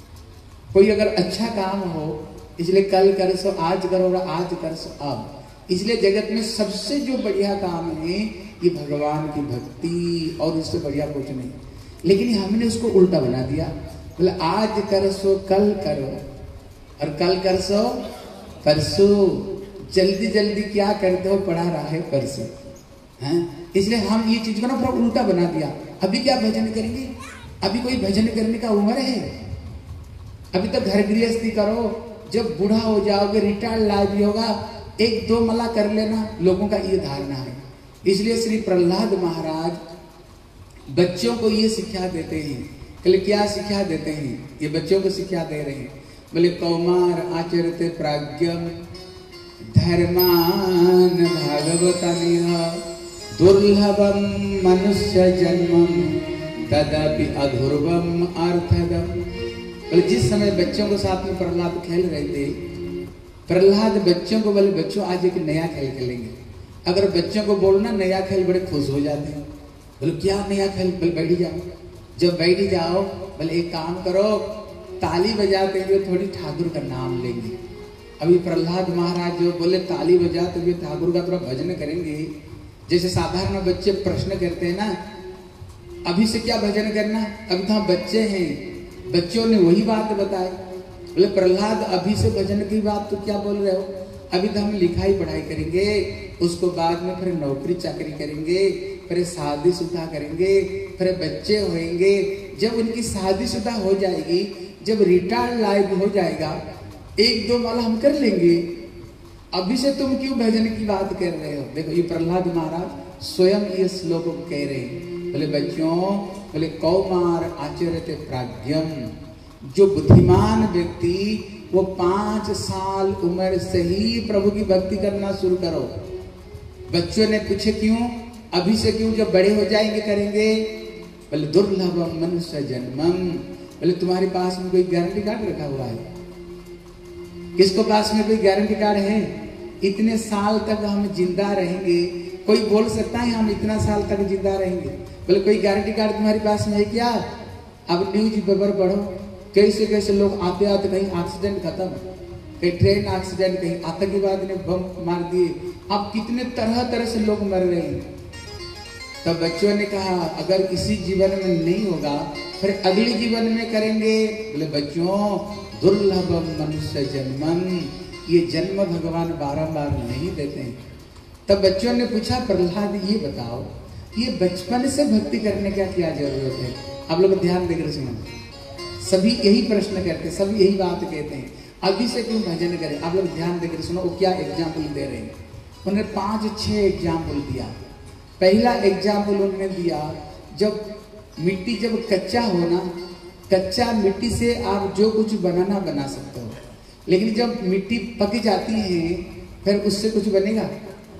कोई अगर अच्छा काम हो इसलिए कल कर सो आज करो, आज कर सो अब। इसलिए जगत में सबसे जो बढ़िया काम है ये भगवान की भक्ति, और उससे बढ़िया कुछ नहीं। लेकिन हमने उसको उल्टा बना दिया, बोले आज कर सो कल करो, और कल कर सो परसों। जल्दी जल्दी क्या करते हो, पढ़ा रहा है परसों हैं। इसलिए हम ये चीज को ना पूरा उल्टा बना दिया। अभी क्या भजन करेंगे, अभी कोई भजन करने का उम्र है? अभी तो घर गृहस्थी करो, जब बूढ़ा हो जाओगे रिटायर्ड लाइफ भी होगा, एक दो मला कर लेना, लोगों का ये धारणा है। इसलिए श्री प्रहलाद महाराज बच्चों को ये शिक्षा देते हैं। कल क्या शिक्षा देते हैं? ये बच्चों को शिक्षा दे रहे हैं। बोले कौमार आचरते प्राज्ञम धर्मान भागवतमिह दुर्लभम मनुष्य जन्मम तदपि अधुर्वम अर्थदम। बोले जिस समय बच्चों के साथ में प्रहलाद खेल रहे थे, प्रहलाद बच्चों को बोले बच्चों आज एक नया खेल खेलेंगे। अगर बच्चों को बोलना नया खेल, बड़े खुश हो जाते हैं। बोले क्या नया खेल? बोले बैठ जाओ। जब बैठ जाओ बोले एक काम करो, ताली बजाते हुए थोड़ी ठाकुर का नाम लेंगे। अभी प्रहलाद महाराज जो बोले ताली बजाते हुए ठाकुर का थोड़ा भजन करेंगे। जैसे साधारण बच्चे प्रश्न करते हैं ना, अभी से क्या भजन करना? अभी तो हम बच्चे हैं, बच्चों ने वही बात बताई। बोले प्रहलाद अभी से भजन की बात तो क्या बोल रहे हो? अभी तो हम लिखाई पढ़ाई करेंगे, उसको बाद में फिर नौकरी चाकरी करेंगे, फिर शादीशुदा करेंगे, फिर बच्चे होंगे। जब उनकी शादीशुदा हो जाएगी, जब रिटायर्ड लाइफ हो जाएगा, एक दो माला हम कर लेंगे। अभी से तुम क्यों भजन की बात कर रहे हो? देखो ये प्रहलाद महाराज स्वयं ये श्लोक कह रहे हैं। बोले बच्चों, बोले कौमार आचरते प्राज्ञम, जो बुद्धिमान व्यक्ति वो पांच साल उम्र से ही प्रभु की भक्ति करना शुरू करो। बच्चों ने पूछे क्यों? अभी से क्यों, जब बड़े हो जाएंगे करेंगे। बोले दुर्लभम मनुष्य जन्मम। बोले तुम्हारे पास में कोई गारंटी कार्ड रखा हुआ है? किसको पास में कोई गारंटी कार्ड है? इतने साल तक हम जिंदा रहेंगे, कोई बोल सकता है हम इतना साल तक जिंदा रहेंगे? बोले कोई गारंटी कार्ड तुम्हारे पास में है क्या? अब न्यूज पेपर पढ़ो, कैसे कैसे लोग आते आते कहीं एक्सीडेंट खत्म, कहीं ट्रेन एक्सीडेंट, कहीं आतंकवाद ने बम मार दिए, अब कितने तरह तरह से लोग मर रहे हैं। तब बच्चों ने कहा अगर इसी जीवन में नहीं होगा फिर अगले जीवन में करेंगे। बोले बच्चों दुर्लभम मनुष्य जन्मम, ये जन्म भगवान बारंबार नहीं देते हैं। तब बच्चों ने पूछा प्रहलाद ये बताओ, ये बचपन से भक्ति करने का क्या जरूरत है? आप लोग ध्यान देकर सुनो, सभी यही प्रश्न करते, सभी यही बात कहते हैं, अभी से क्यों भजन करें? आप लोग ध्यान देकर सुनो, वो क्या एग्जाम्पल दे रहे हैं। उन्होंने पांच छह एग्जाम्पल दिया। पहला एग्जाम्पल उन्होंने दिया, जब मिट्टी जब कच्चा हो ना, कच्चा मिट्टी से आप जो कुछ बनाना बना सकते हो, लेकिन जब मिट्टी पक जाती है फिर उससे कुछ बनेगा?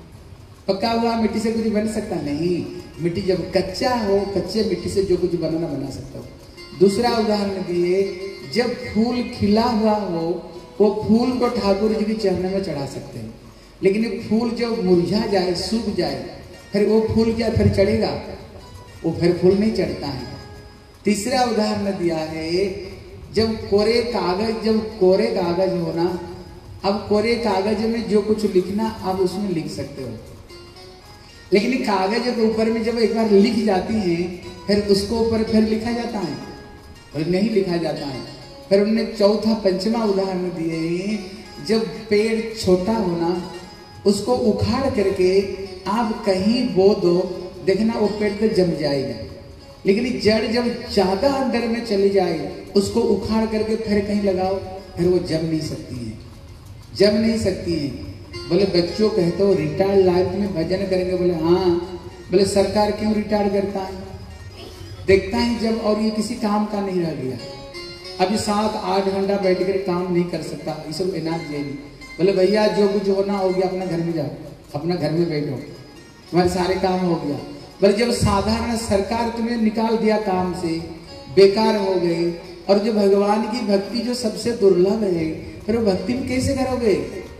पका हुआ मिट्टी से कुछ बन सकता नहीं। मिट्टी जब कच्चा हो, कच्चे मिट्टी से जो कुछ बनाना बना सकते हो। दूसरा उदाहरण दिए, जब फूल खिला हुआ हो, वो फूल को ठाकुर जी के चरणों में चढ़ा सकते हैं, लेकिन फूल जब मुरझा जाए, सूख जाए, फिर वो फूल क्या फिर चढ़ेगा? वो फिर फूल नहीं चढ़ता है। तीसरा उदाहरण दिया है, जब कोरे कागज जब कोरे कागज हो ना, अब कोरे कागज में जो कुछ लिखना आप उसमें लिख सकते हो, लेकिन कागज के ऊपर में जब एक बार लिख जाती है फिर उसको ऊपर फिर लिखा जाता है? फिर नहीं लिखा जाता है। फिर उन्होंने चौथा पंचमा उदाहरण दिए, जब पेड़ छोटा होना, उसको उखाड़ करके आप कहीं बो दो, देखना वो पेड़ तो जम जाएगा, लेकिन जड़ जब ज्यादा अंदर में चली जाए, उसको उखाड़ करके फिर कहीं लगाओ, फिर वो जम नहीं सकती है, जम नहीं सकती है। बोले बच्चों कहते हो रिटायर्ड लाइफ में भजन करेंगे? बोले हाँ। बोले सरकार क्यों रिटायर्ड करता है? देखता है जब, और ये किसी काम का नहीं रह गया, अभी सात आठ घंटा बैठ कर काम नहीं कर सकता, ये सब एनर्जी नहीं। बोले भैया जो कुछ होना हो गया, अपना घर में जाओ, अपना घर में बैठो, तुम्हारे सारे काम हो गया। बोले जब साधारण सरकार तुम्हें निकाल दिया काम से, बेकार हो गए, और जो भगवान की भक्ति जो सबसे दुर्लभ है, फिर वो भक्ति में कैसे करोगे?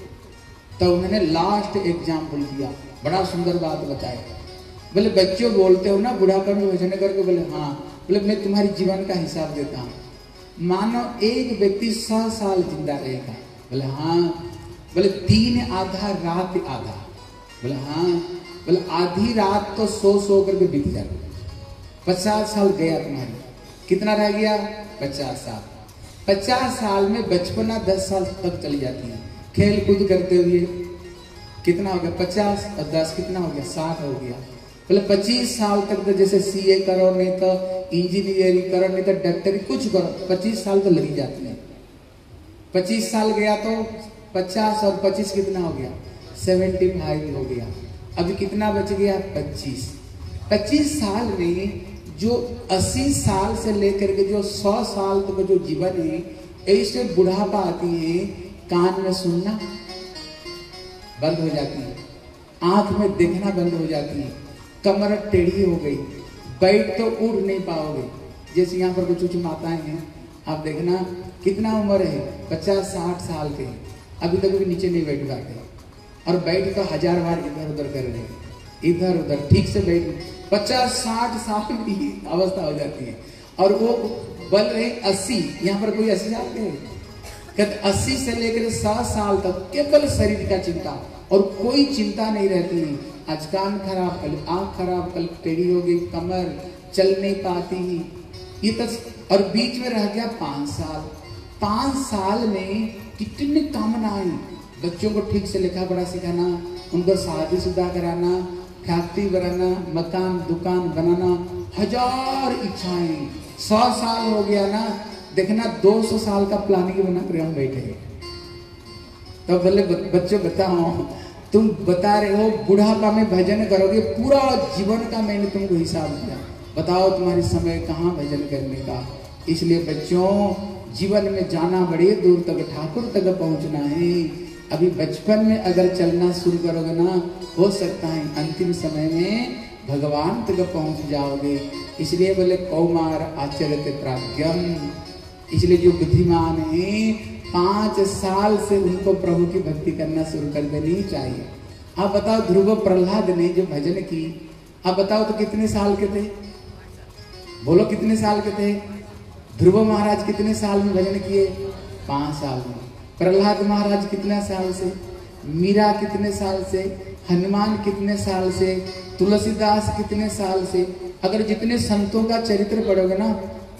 तो उन्होंने लास्ट एग्जाम्पल दिया, बड़ा सुंदर बात बताया। बोले बच्चों बोलते हो ना बुढ़ापा में भजन करके? बोले हाँ। बोले मैं तुम्हारी जीवन का हिसाब देता हूँ, मानो एक व्यक्ति सौ साल जिंदा रहेगा। बोले हाँ। बोले दिन आधा रात आधा? बोले हाँ। बोले आधी रात तो सो सो करके बीत जाए, पचास साल गया तुम्हारी, कितना रह गया? पचास साल। पचास साल में बचपना दस साल तक चली जाती है, खेल कूद करते हुए कितना हो गया? पचास और दस कितना हो गया? साठ हो गया। बोले पच्चीस साल तक तो जैसे सीए करो, नहीं तो इंजीनियरिंग करो, नहीं तो डॉक्टरी, कुछ करो, पच्चीस साल तो लगी जाती है। पच्चीस साल गया तो पचास और पच्चीस कितना हो गया? सेवेंटी फाइव हो गया। अभी कितना बच गया? पच्चीस। पच्चीस साल में जो अस्सी साल से लेकर के जो सौ साल तक जो जीवन है, ऐसे बुढ़ापा आती है, कान में सुनना बंद हो जाती है, आंख में देखना बंद हो जाती है, कमर टेढ़ी हो गई, बैठ तो उड़ नहीं पाओगे। जैसे यहाँ पर कुछ कुछ माताएं हैं, आप देखना कितना उम्र है, पचास साठ साल के, अभी तक भी नीचे नहीं बैठ पाते, और बैठ तो हजार बार इधर उधर कर रहे हैं, इधर उधर ठीक से बैठ, पचास साठ साल की अवस्था हो जाती है, और वो बल रहे अस्सी। यहाँ पर कोई अस्सी साल के है? अस्सी से लेकर सौ साल तक केवल शरीर का चिंता, और कोई चिंता नहीं रहती है। आज कान खराब, कल आंख खराब, कल टेढ़ी हो गई, कमर चल नहीं पाती, ये तस, और बीच में रह गया पांच साल। पांच साल में कितनी कामनाएं, बच्चों को ठीक से लिखा पढ़ा सिखाना, उनको शादीशुदा कराना, फैक्ट्री बनाना, मकान दुकान बनाना, हजार इच्छाएं। सौ साल हो गया ना, देखना दो सौ साल का प्लानिंग बना कर हम बैठे हैं। तो बोले बच्चों बताओ, तुम बता रहे हो बुढ़ापा में भजन करोगे, पूरा जीवन का मैंने तुमको हिसाब दिया, बताओ तुम्हारे समय कहाँ भजन करने का। इसलिए बच्चों जीवन में जाना बड़े दूर तक, ठाकुर तक पहुंचना है। अभी बचपन में अगर चलना शुरू करोगे ना, हो सकता है अंतिम समय में भगवान तक पहुंच जाओगे। इसलिए बोले कौमार आचरते प्राज्ञम, इसलिए जो बुद्धिमान है पांच साल से उनको प्रभु की भक्ति करना शुरू कर देनी चाहिए। आप बताओ ध्रुव प्रहलाद ने जो भजन की, आप बताओ तो कितने साल के थे? बोलो कितने साल के थे? ध्रुव महाराज कितने साल में भजन किए? पांच साल में। प्रहलाद महाराज कितने साल से? मीरा कितने साल से? हनुमान कितने साल से? तुलसीदास कितने साल से? अगर जितने संतों का चरित्र पढ़ोगे ना,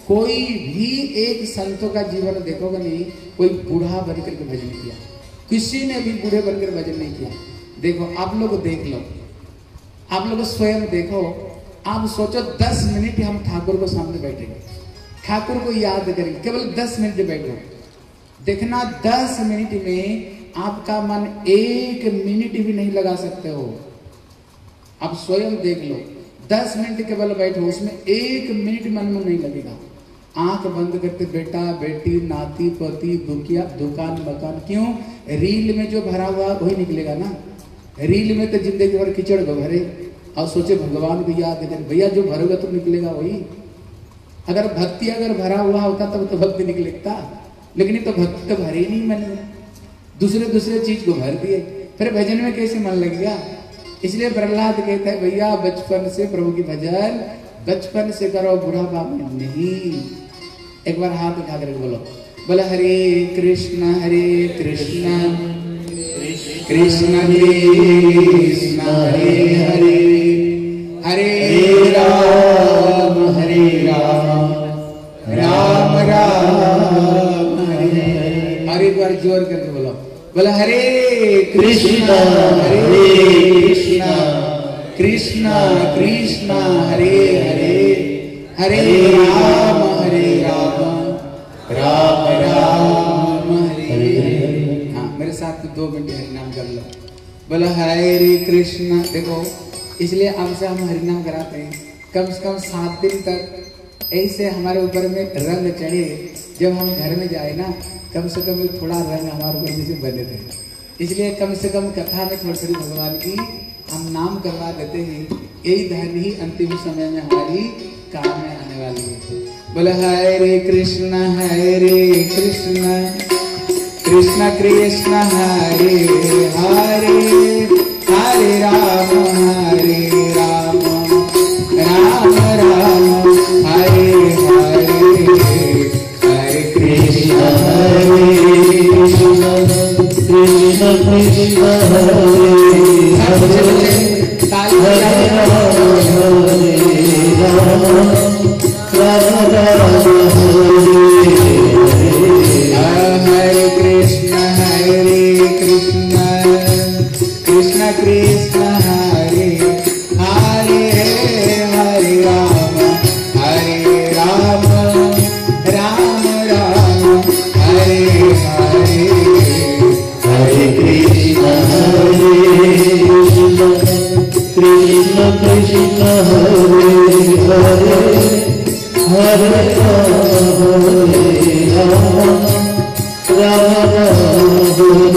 कोई भी एक संतों का जीवन देखोगे नहीं, कोई बूढ़ा बनकर के भजन किया, किसी ने भी बूढ़े बनकर भजन नहीं किया। देखो आप लोग देख लो, आप लोग स्वयं देखो, आप सोचो दस मिनट हम ठाकुर को सामने बैठेंगे, ठाकुर को याद करेंगे, केवल दस मिनट बैठो, देखना दस मिनट में आपका मन एक मिनट भी नहीं लगा सकते हो। आप स्वयं देख लो, दस मिनट केवल बैठो, उसमें एक मिनट मन में नहीं लगेगा। आंख बंद करते बेटा बेटी नाती पोती दुखिया दुकान मकान, क्यों? रील में जो भरा हुआ वही निकलेगा ना। रील में तो जिंदगी भर कीचड़ को भरे और सोचे भगवान को याद करें, भैया जो भरोगा तो निकलेगा वही। अगर भक्ति अगर भरा हुआ होता तब तो भक्ति निकलेगा, लेकिन ये तो भक्ति तो भरे नहीं मन में, दूसरे दूसरे चीज को भर दिए, फिर भजन में कैसे मन लगेगा? इसलिए प्रहलाद कहता है भैया बचपन से प्रभु की भजन बचपन से करो, बुढ़ापा में नहीं। एक बार हाथ उठा कर बोलो, बोला हरे कृष्ण हरे कृष्ण कृष्ण कृष्ण हरे हरे हरे राम हरे राम राम राम हरे हरे। और एक बार जोर करके बोलो, बोला हरे कृष्ण हरे कृष्ण कृष्ण कृष्ण हरे हरे हरे राम हरे राम राम राम हरे हरे। हाँ मेरे साथ तो दो मिनट हरिनाम कर लो, बोला हरे कृष्ण। देखो इसलिए आपसे हम हरिनाम कराते हैं, कम से कम सात दिन तक ऐसे हमारे ऊपर में रंग चढ़े, जब हम घर में जाए ना कम से कम थोड़ा रंग हमारे ऊपर से बने रहे। इसलिए कम से कम कथा में थोड़ी थोड़ी भगवान की हम नाम करवा देते हैं, यही धन ही अंतिम समय में हमारी काम में आने वाली है। बोले हरे कृष्ण हरे कृष्ण कृष्ण कृष्ण हरे हरे हरे राम हरे राम राम राम हरे हरे हरे कृष्ण हरे कृष्ण कृष्ण कृष्ण हरे हरे हरे राम राम राम हरे कृष्ण हरे कृष्ण कृष्ण कृष्ण हरे हरे हरे राम हरे राम राम राम हरे हरे हरे कृष्ण हरे कृष्ण कृष्ण कृष्ण हरे हरे हरे राम हरे राम राम राम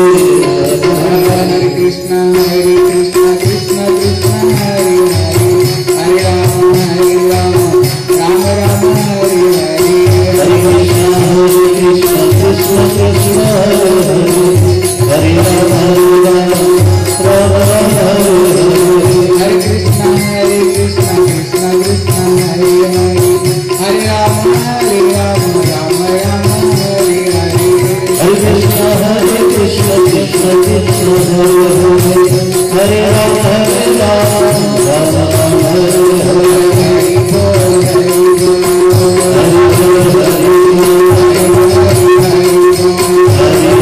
हरे कृष्ण हरे कृष्ण कृष्ण कृष्ण हरे हरे हरे राम हरे राम राम राम हरे हरे हरे कृष्ण हरे कृष्ण कृष्ण कृष्ण हरे हरे हरे राम हरे राम राम राम हरे हरे कृष्ण हरे कृष्ण कृष्ण कृष्ण हरे हरे हरे राम हरे राम राम राम हरे हरे हरे कृष्ण हरे कृष्ण कृष्ण कृष्ण हरे हरे हरे राम हरे राम राम राम हरे हरे हरि बोल हरि बोल हरि बोल हरि बोल हरि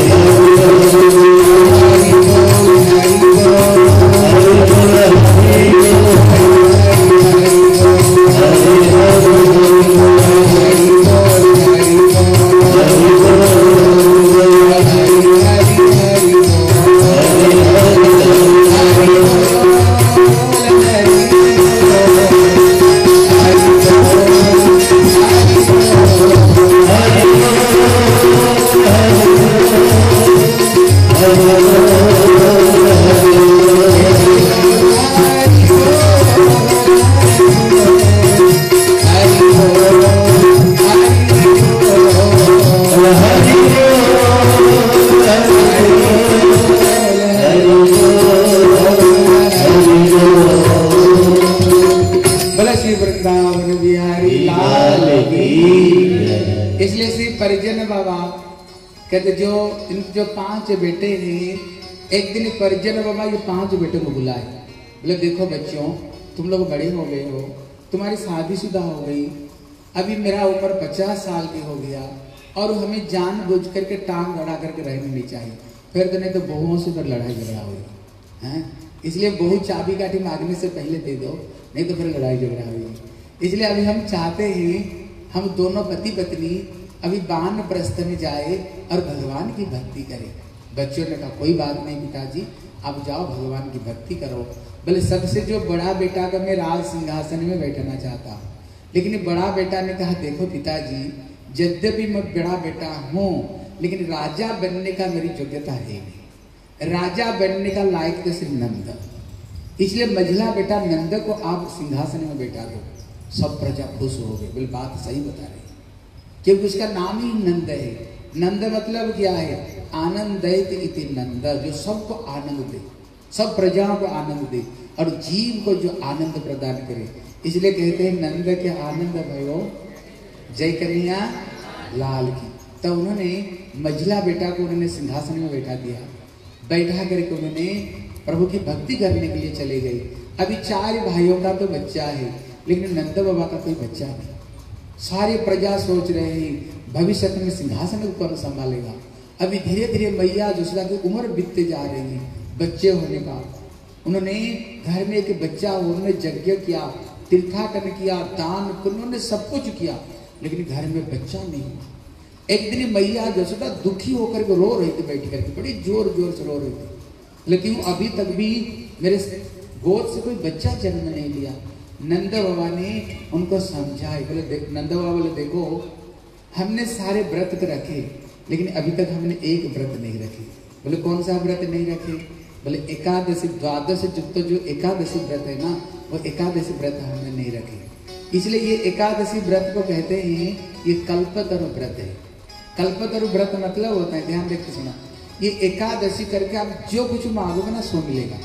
कहते जो इन जो पांच बेटे हैं, एक दिन परिजन बाबा ये पांच बेटों को बुलाए, बोले देखो बच्चों तुम लोग बड़े हो गए हो, तुम्हारी शादीशुदा हो गई, अभी मेरा उम्र पचास साल की हो गया और हमें जानबूझ करके टांग अड़ा करके रहना नहीं चाहिए, फिर तो नहीं तो बहुओं से फिर लड़ाई झगड़ा होगी हैं। इसलिए बहू चाबी काठी मांगने से पहले दे दो, नहीं तो फिर लड़ाई झगड़ा होगी। इसलिए अभी हम चाहते हैं हम दोनों पति पत्नी अभी वानप्रस्थ में जाए और भगवान की भक्ति करें। बच्चों ने कहा कोई बात नहीं पिताजी, आप जाओ भगवान की भक्ति करो। बोले सबसे जो बड़ा बेटा का मैं राज सिंहासन में बैठना चाहता हूँ। लेकिन बड़ा बेटा ने कहा देखो पिताजी, यद्यपि मैं बड़ा बेटा हूँ लेकिन राजा बनने का मेरी योग्यता है नहीं। राजा बनने का लायक तो सिर्फ नंद, इसलिए मझला बेटा नंद को आप सिंहासन में बैठा दो। सब प्रजा खुश हो गए। बोले बात सही बता रहे, क्योंकि उसका नाम ही नंद है। नंद मतलब क्या है? आनंदित इति नंद, जो सबको आनंद दे, सब प्रजाओं को आनंद दे और जीव को जो आनंद प्रदान करे। इसलिए कहते हैं नंद के आनंद भयो जय करिया लाल की। तो उन्होंने मझला बेटा को उन्होंने सिंहासन में बैठा दिया। बैठा करके उन्होंने प्रभु की भक्ति करने के लिए चले गए। अभी चार भाइयों का तो बच्चा है लेकिन नंद बाबा का कोई बच्चा नहीं। सारे प्रजा सोच रहे हैं भविष्य में सिंहासन को कौन संभालेगा। अभी धीरे धीरे मैया यशोदा की उम्र बीतते जा रही है, बच्चे होने का। उन्होंने घर में एक बच्चा, उन्होंने यज्ञ किया, तीर्थाटन किया, दान उन्होंने सब कुछ किया, लेकिन घर में बच्चा नहीं हुआ। एक दिन मैया यशोदा दुखी होकर के रो रही थी, बैठ करके बड़ी जोर जोर से रो रही थी। लेकिन अभी तक भी मेरे गोद से कोई बच्चा जन्म नहीं लिया। नंद बाबा ने उनको समझाए। बोले नंद बाबा बोले देखो हमने सारे व्रत रखे लेकिन अभी तक हमने एक व्रत नहीं रखे। बोले कौन सा व्रत नहीं रखे? बोले एकादशी द्वादश युक्त जो एकादशी व्रत है ना, वो एकादशी व्रत हमने नहीं रखे। इसलिए ये एकादशी व्रत को कहते हैं ये कल्पतरु व्रत है। कल्पतरु व्रत मतलब होता है, ध्यान देख के सुना, ये एकादशी करके आप जो कुछ मांगोगे ना सो मिलेगा।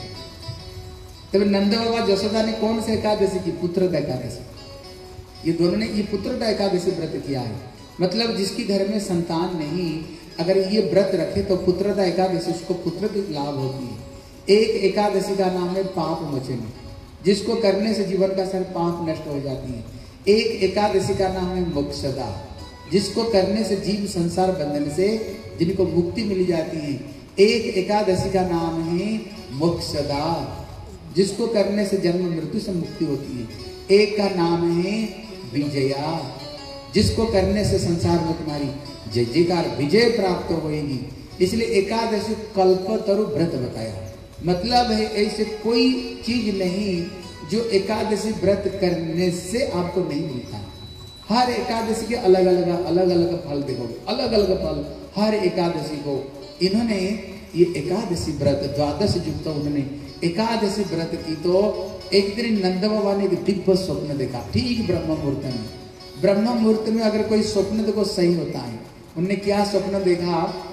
तब नंद बाबा यशोदा ने कौन सी एकादशी की? पुत्रदा एकादशी। ये दोनों ने ये पुत्रदा एकादशी व्रत किया है। मतलब जिसकी घर में संतान नहीं, अगर ये व्रत रखे तो पुत्रदा एकादशी उसको पुत्र की लाभ होती है। एक एकादशी का नाम है पाप मोचन, जिसको करने से जीवन का सारे पाप नष्ट हो जाती है। एक एकादशी का नाम है मोक्षदा, जिसको करने से जीव संसार बंधन से जिनको मुक्ति मिल जाती है। एक एकादशी का नाम है मोक्षदा, जिसको करने से जन्म मृत्यु से मुक्ति होती है। एक का नाम है विजया, जिसको करने से संसार में तुम्हारी जय जयकार विजय प्राप्त होगी। इसलिए एकादशी कल्पतरु व्रत बताया। मतलब है ऐसे कोई चीज नहीं जो एकादशी व्रत करने से आपको नहीं मिलता। हर एकादशी के अलग अलग अलग अलग फल देखोगे, अलग अलग फल हर एकादशी को। इन्होंने ये एकादशी व्रत द्वादश युक्त उन्होंने एकादशी व्रत की। तो एक दिन नंद बाबा ने एक दिव्य स्वप्न देखा, ठीक ब्रह्म मुहूर्त में। ब्रह्म मुहूर्त में अगर कोई स्वप्न देखो सही होता है। उन्होंने क्या स्वप्न देखा?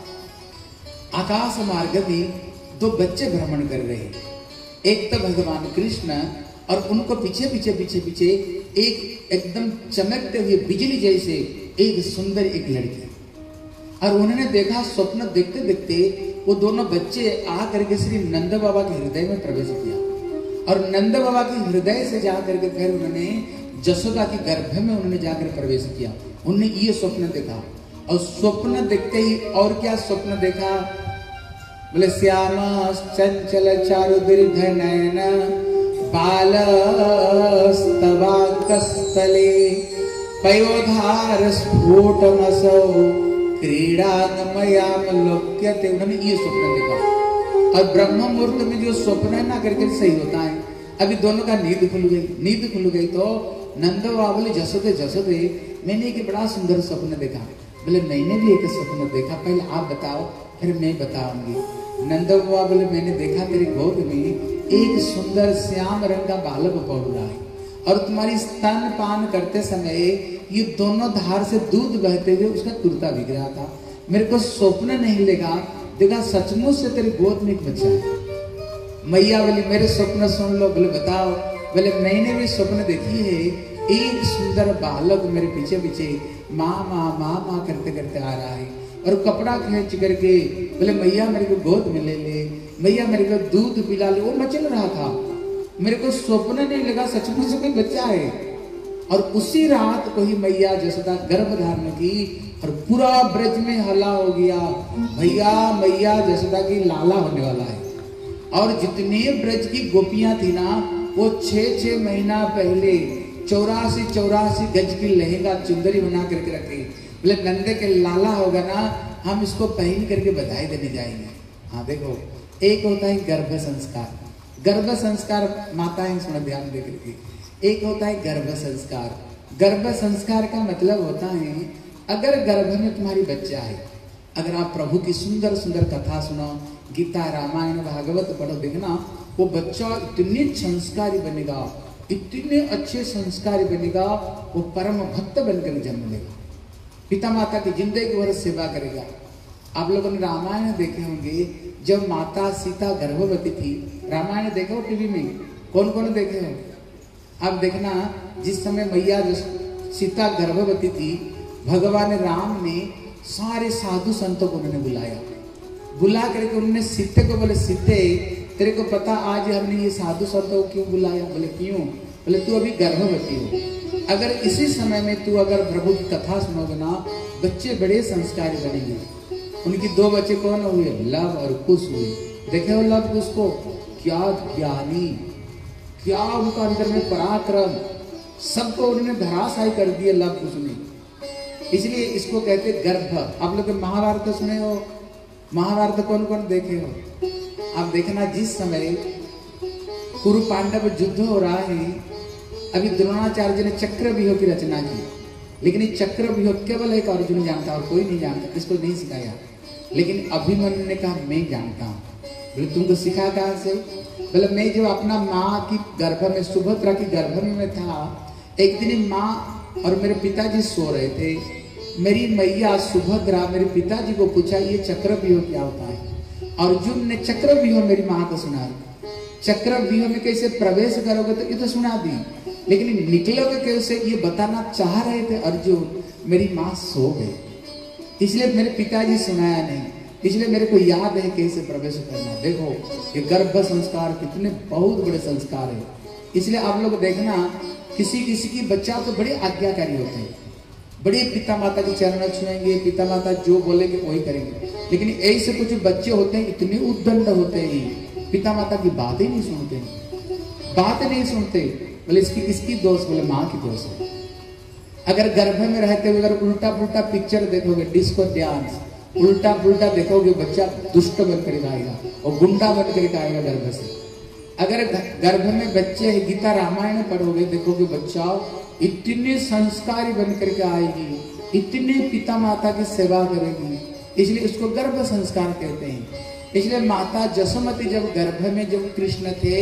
आकाश मार्ग में दो बच्चे भ्रमण कर रहे हैं। एक तो भगवान कृष्ण और उनको पीछे पीछे पीछे पीछे एक एकदम चमकते हुए बिजली जैसे एक सुंदर एक लड़की। और उन्होंने देखा, स्वप्न देखते देखते वो दोनों बच्चे आ करके श्री नंद बाबा के हृदय में प्रवेश किया। और नंद बाबा के हृदय से जाकर के फिर उन्होंने यशोदा की गर्भ में उन्होंने जाकर प्रवेश किया। उन्होंने ये स्वप्न देखा। और स्वप्न देखते ही और क्या स्वप्न देखा? बोले श्याम चंचल चारु दीर्घ नयन बालस्तवांकस्थले पयोधार स्फोटमसौ क्रीडांगमयाम लोक्यते। उन्होंने ये स्वप्न देखा। और ब्रह्म मुहूर्त में जो स्वप्न है ना करके सही होता है। अभी दोनों का नींद खुल गई। नींद खुल गई तो नंद बाबा बोले जसोदे जसोदे मैंने एक बड़ा सुंदर स्वप्न देखा। बोले मैंने भी एक स्वप्न देखा, पहले आप बताओ फिर मैं बताऊंगी। नंद बाबा बोले मैंने देखा तेरी गोद में एक सुंदर श्याम रंग का बालक पड़ रहा है और तुम्हारी स्तन पान करते समय ये दोनों धार से दूध बहते हुए उसका कुर्ता भीग रहा था। मेरे को स्वप्न नहीं लगा, देखा सचमुच से तेरी गोद में एक बच्चा है। मैया बोली मेरे स्वप्न सुन लो। बोले बताओ। बोले मैंने भी स्वप्न देखी है, एक सुंदर बालक मेरे पीछे पीछे माँ माँ माँ माँ करते करते आ रहा है और कपड़ा खींच करके बोले मैया मेरे को गोद में ले ले, मैया मेरे को दूध पिला ले। वो मचल रहा था, मेरे को स्वप्न नहीं लगा, सचमुच से कोई बच्चा है। और उसी रात को ही मैया जसोदा गर्भ धारण की और पूरा ब्रज में हल्ला हो गया, भैया मैया जसोदा की लाला होने वाला है। और जितने ब्रज की गोपियां थी ना, वो छह छह महीना पहले चौरासी चौरासी गज की लहंगा चुंदरी बना करके रखे, बोले नंदे के लाला होगा ना, हम इसको पहन करके बधाई देने जाएंगे। हाँ देखो, एक होता है गर्भ संस्कार, गर्भ संस्कार माताएं सुना ध्यान दे करके, एक होता है गर्भ संस्कार। गर्भ संस्कार का मतलब होता है, अगर गर्भ में तुम्हारी बच्चा है, अगर आप प्रभु की सुंदर सुंदर कथा सुनो, गीता रामायण भागवत पढ़ो, देखना वो बच्चा इतने संस्कारी बनेगा, इतने अच्छे संस्कारी बनेगा, वो परम भक्त बनकर जन्म लेगा, पिता माता की जिंदगी भर सेवा करेगा। आप लोगों ने रामायण देखे होंगे, जब माता सीता गर्भवती थी, रामायण देखा हो टीवी में, कौन कौन देखे हो? अब देखना, जिस समय मैया सीता गर्भवती थी, भगवान राम ने सारे साधु संतों को उन्होंने बुलाया, बुला करके उन्होंने सीते को बोले, सीते तेरे को पता आज हमने ये साधु संतों को क्यों बुलाया? बोले क्यों? बोले तू अभी गर्भवती हो, अगर इसी समय में तू अगर प्रभु की कथा सुनोगे ना, बच्चे बड़े संस्कारी बनेंगे। उनकी दो बच्चे कौन हुए? लव और कुश हुए। देखे हो लव कुश को, क्या ज्ञानी, क्या उनका अंदर में पराक्रम, सबको उन्होंने धराशायी कर दिया लव कुश ने। इसलिए इसको कहते गर्भ। आप लोग महाभारत सुने हो, महाभारत कौन कौन देखे हो? आप देखना, जिस समय कुरु पांडव युद्ध हो रहा है, अभी द्रोणाचार्य ने चक्रव्यूह की रचना की, लेकिन ये चक्रव्यूह केवल एक अर्जुन जानता और कोई नहीं जानता, इसको नहीं सिखाया। लेकिन अभिमन्यु ने कहा मैं जानता हूँ। बोले तुमको सिखा कहाँ से? बोले मैं जो अपना माँ की गर्भ में, सुभद्रा की गर्भ में था, एक दिन माँ और मेरे पिताजी सो रहे थे, मेरी मैया सुभद्रा मेरे पिताजी को पूछा ये चक्रव्यूह क्या होता है? अर्जुन ने चक्रव्यूह मेरी माँ को सुना, चक्रव्यूह में कैसे प्रवेश करोगे तो ये तो सुना दी, लेकिन निकलोगे कैसे ये बताना चाह रहे थे अर्जुन। मेरी माँ सो गई, इसलिए मेरे पिताजी सुनाया नहीं, इसलिए मेरे को याद है कैसे प्रवेश करना। देखो ये गर्भ संस्कार कितने बहुत बड़े संस्कार है। इसलिए आप लोग देखना, किसी किसी की बच्चा तो बड़े आज्ञाकारी होते हैं, बड़े पिता माता के चरण छुएंगे, पिता माता जो बोलेंगे वही करेंगे। लेकिन ऐसे कुछ बच्चे होते हैं इतने उद्दंड होते हैं, पिता माता की बात ही नहीं सुनते, बात नहीं सुनते। बोले इसकी किसकी दोष? बोले माँ की दोष है। अगर गर्भ में रहते हुए अगर उल्टा पुल्टा पिक्चर देखोगे, डिस्को डांस, उल्टा पुल्टा देखोगे, बच्चा दुष्ट बनकर आएगा और गुंडा बनकर आएगा गर्भ से। अगर गर्भ में बच्चे गीता रामायण पढ़ोगे, देखोगे बच्चा इतने संस्कारी बनकर के आएगी, इतने पिता माता की सेवा करेगी, इसलिए उसको गर्भ संस्कार कहते हैं। इसलिए माता जसोमती जब गर्भ में जब कृष्ण थे,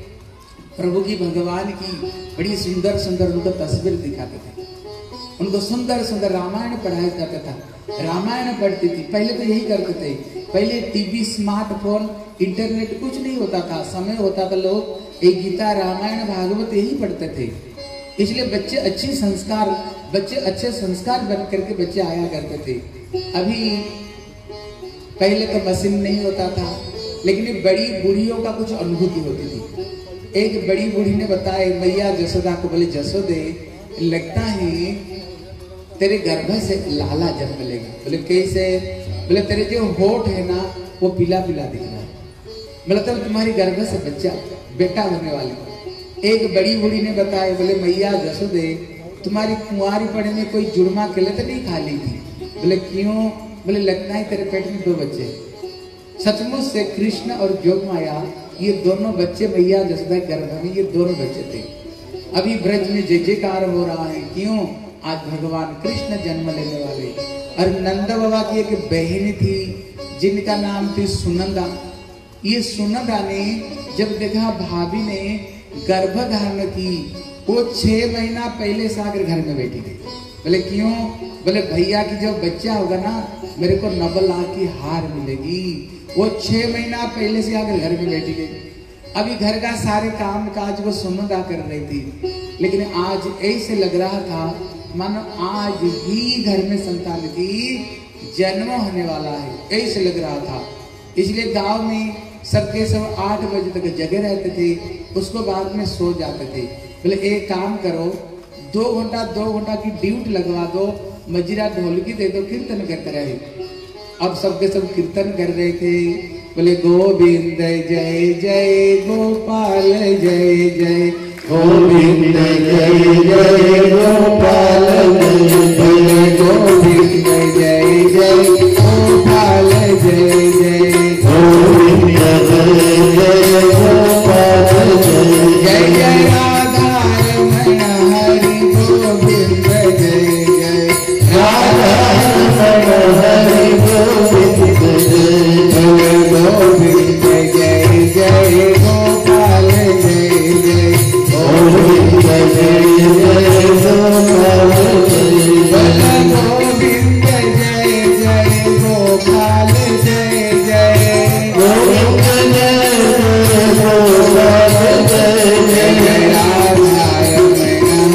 प्रभु की भगवान की बड़ी सुंदर सुंदर उनको तस्वीर दिखाते थे, उनको सुंदर सुंदर रामायण पढ़ाया जाता था, रामायण पढ़ती थी। पहले तो यही करते थे, पहले टीवी, स्मार्टफोन, इंटरनेट कुछ नहीं होता था, समय होता था, लोग एक गीता रामायण भागवत यही पढ़ते थे। इसलिए बच्चे अच्छे संस्कार, बच्चे अच्छे संस्कार बन करके बच्चे आया करते थे। अभी पहले तो मशीन नहीं होता था, लेकिन बड़ी बूढ़ियों का कुछ अनुभूति होती थी। एक बड़ी बूढ़ी ने बताया मैया जसोदा को, बोले जसोदे लगता है तेरे गर्भ से लाला जन्म लेगा। बोले कैसे? बोले तेरे जो होठ है ना वो पीला पीला दिख रहा है, मतलब तुम्हारी गर्भ से बच्चा बेटा होने वाले। एक बड़ी बूढ़ी ने बताया, बोले मैया जसोदे तुम्हारी कुंवारी पड़े में कोई जुर्मा केले तो नहीं खा ली थी? बोले क्यों? बोले लगता है तेरे पेट में दो बच्चे। सचमुच से कृष्ण और जोग माया ये दोनों बच्चे मैया जसोदा गर्भ में ये दोनों बच्चे थे। अभी ब्रज में जय जयकार हो रहा है, क्यों? आज भगवान कृष्ण जन्म लेने वाले। और नंद बाबा की एक बहन थी जिनका नाम थी सुनंदा। ये सुनंदा ने जब देखा भाभी ने गर्भ धारण की, वो छह महीना पहले से आकर घर में बैठी थी। बोले क्यों? बोले भैया की जब बच्चा होगा ना मेरे को नब्बे लाख की हार मिलेगी। वो छह महीना पहले से आकर घर में बैठी गई। अभी घर का सारे काम काज वो सुनंदा कर रही थी, लेकिन आज ऐसे लग रहा था मानो आज ही घर में संतान की जन्म होने वाला है, ऐसे लग रहा था। इसलिए गांव में सबके सब आठ बजे तक जगे रहते थे, उसको बाद में सो जाते थे। बोले एक काम करो, दो घंटा दो घंटा की ड्यूटी लगवा दो, मजीरा ढोलकी दे दो, कीर्तन करते रहे। अब सबके सब कीर्तन कर रहे थे, बोले गोविंद जय जय गोपाल जय जय, गोविंद जय जय गोपाल जय जय, गोविंद जय जय गोपाल जय जय, गोविंद जय जय गोपाल जय जय जय राधा रमण हरि गोविंद जय जय, राधा रमण हरि गोविंद जय जय, गोविंद जय जय गोपाल जय जय, गोविंद जय जय गोपाल जय जय, गोविंद जय जय गोपाल जय जय, गोविंद जय जय गोपाल जय जय, राधा रमण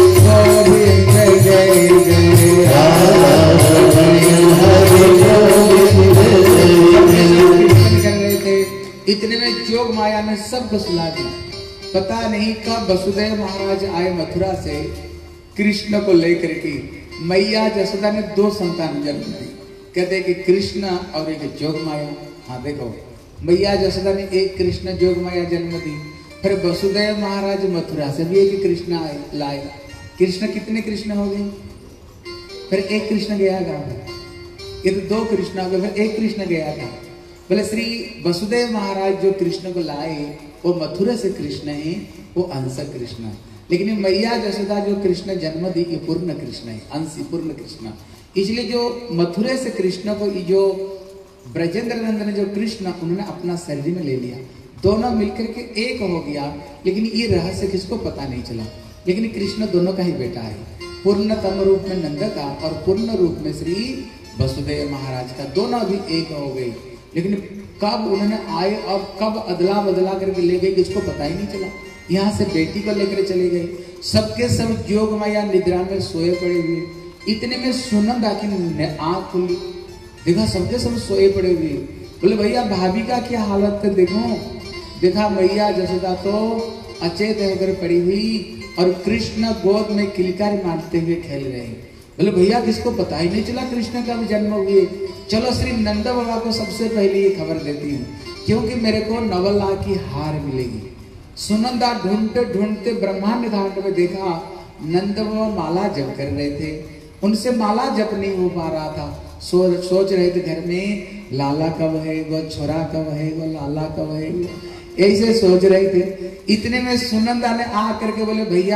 गोविंद जय जय, राधा रमण हरि गोविंद जय जय। कीर्तन कर रहे थे। इतने में जोग माया ने सबको सुला दिया। पता नहीं कब वसुदेव महाराज आए मथुरा से कृष्ण को लेकर के। मैया जसोदा ने दो संतान जन्म दी, कहते कि कृष्ण और एक जोग माया। हाँ देखो, मैया जसोदा ने एक कृष्ण जोग माया जन्म दी, फिर वसुदेव महाराज मथुरा से भी एक कृष्ण आए लाए। कृष्ण कितने कृष्ण हो गए? फिर एक कृष्ण गया गाँव, ये तो दो कृष्ण हो गए, फिर एक कृष्ण गया था। बोले श्री वसुदेव महाराज जो कृष्ण को लाए वो मथुरा से कृष्ण है, वो अंश कृष्ण। लेकिन मैया जसोदा जो कृष्ण जन्म दी ये पूर्ण कृष्ण है, अंशी पूर्ण कृष्ण। इसलिए जो मथुरा से कृष्ण को जो ब्रजेंद्र नंदन जो कृष्ण उन्होंने अपना शरीर में ले लिया, दोनों मिलकर के एक हो गया। लेकिन ये रहस्य किसको पता नहीं चला। लेकिन कृष्ण दोनों का ही बेटा है, पूर्णतम रूप में नंद का और पूर्ण रूप में श्री वसुदेव महाराज का, दोनों भी एक हो गए। लेकिन कब उन्होंने आए और कब अदला बदला करके ले गए किसको पता ही नहीं चला। यहाँ से बेटी को लेकर चले गए, सबके सब जोग माया निद्रा में सोए पड़े हुए। इतने में सुनंदा की आंख खुली, देखा सबके सब सोए पड़े हुए। बोले भैया भाभी का क्या हालत है देखो। देखा मैया जसोदा तो अचेत होकर पड़ी हुई और कृष्ण गोद में किलकारी मारते हुए खेल रहे हैं। बोले भैया किसको पता ही नहीं चला कृष्ण का भी जन्म हुए। चलो श्री नंद बाबा को सबसे पहले ये खबर देती हूँ, क्योंकि मेरे को नौ लाख की हार मिलेगी। सुनंदा ढूंढते ढूंढते ब्रह्मांड घाट में देखा नंद बाबा माला जप कर रहे थे, उनसे माला जप नहीं हो पा रहा था। सो, सोच रहे थे घर में लाला कब है वो, छोरा कब है वो, लाला कब है वो, ऐसे सोच रहे थे। इतने में सुनंदा ने आ करके बोले भैया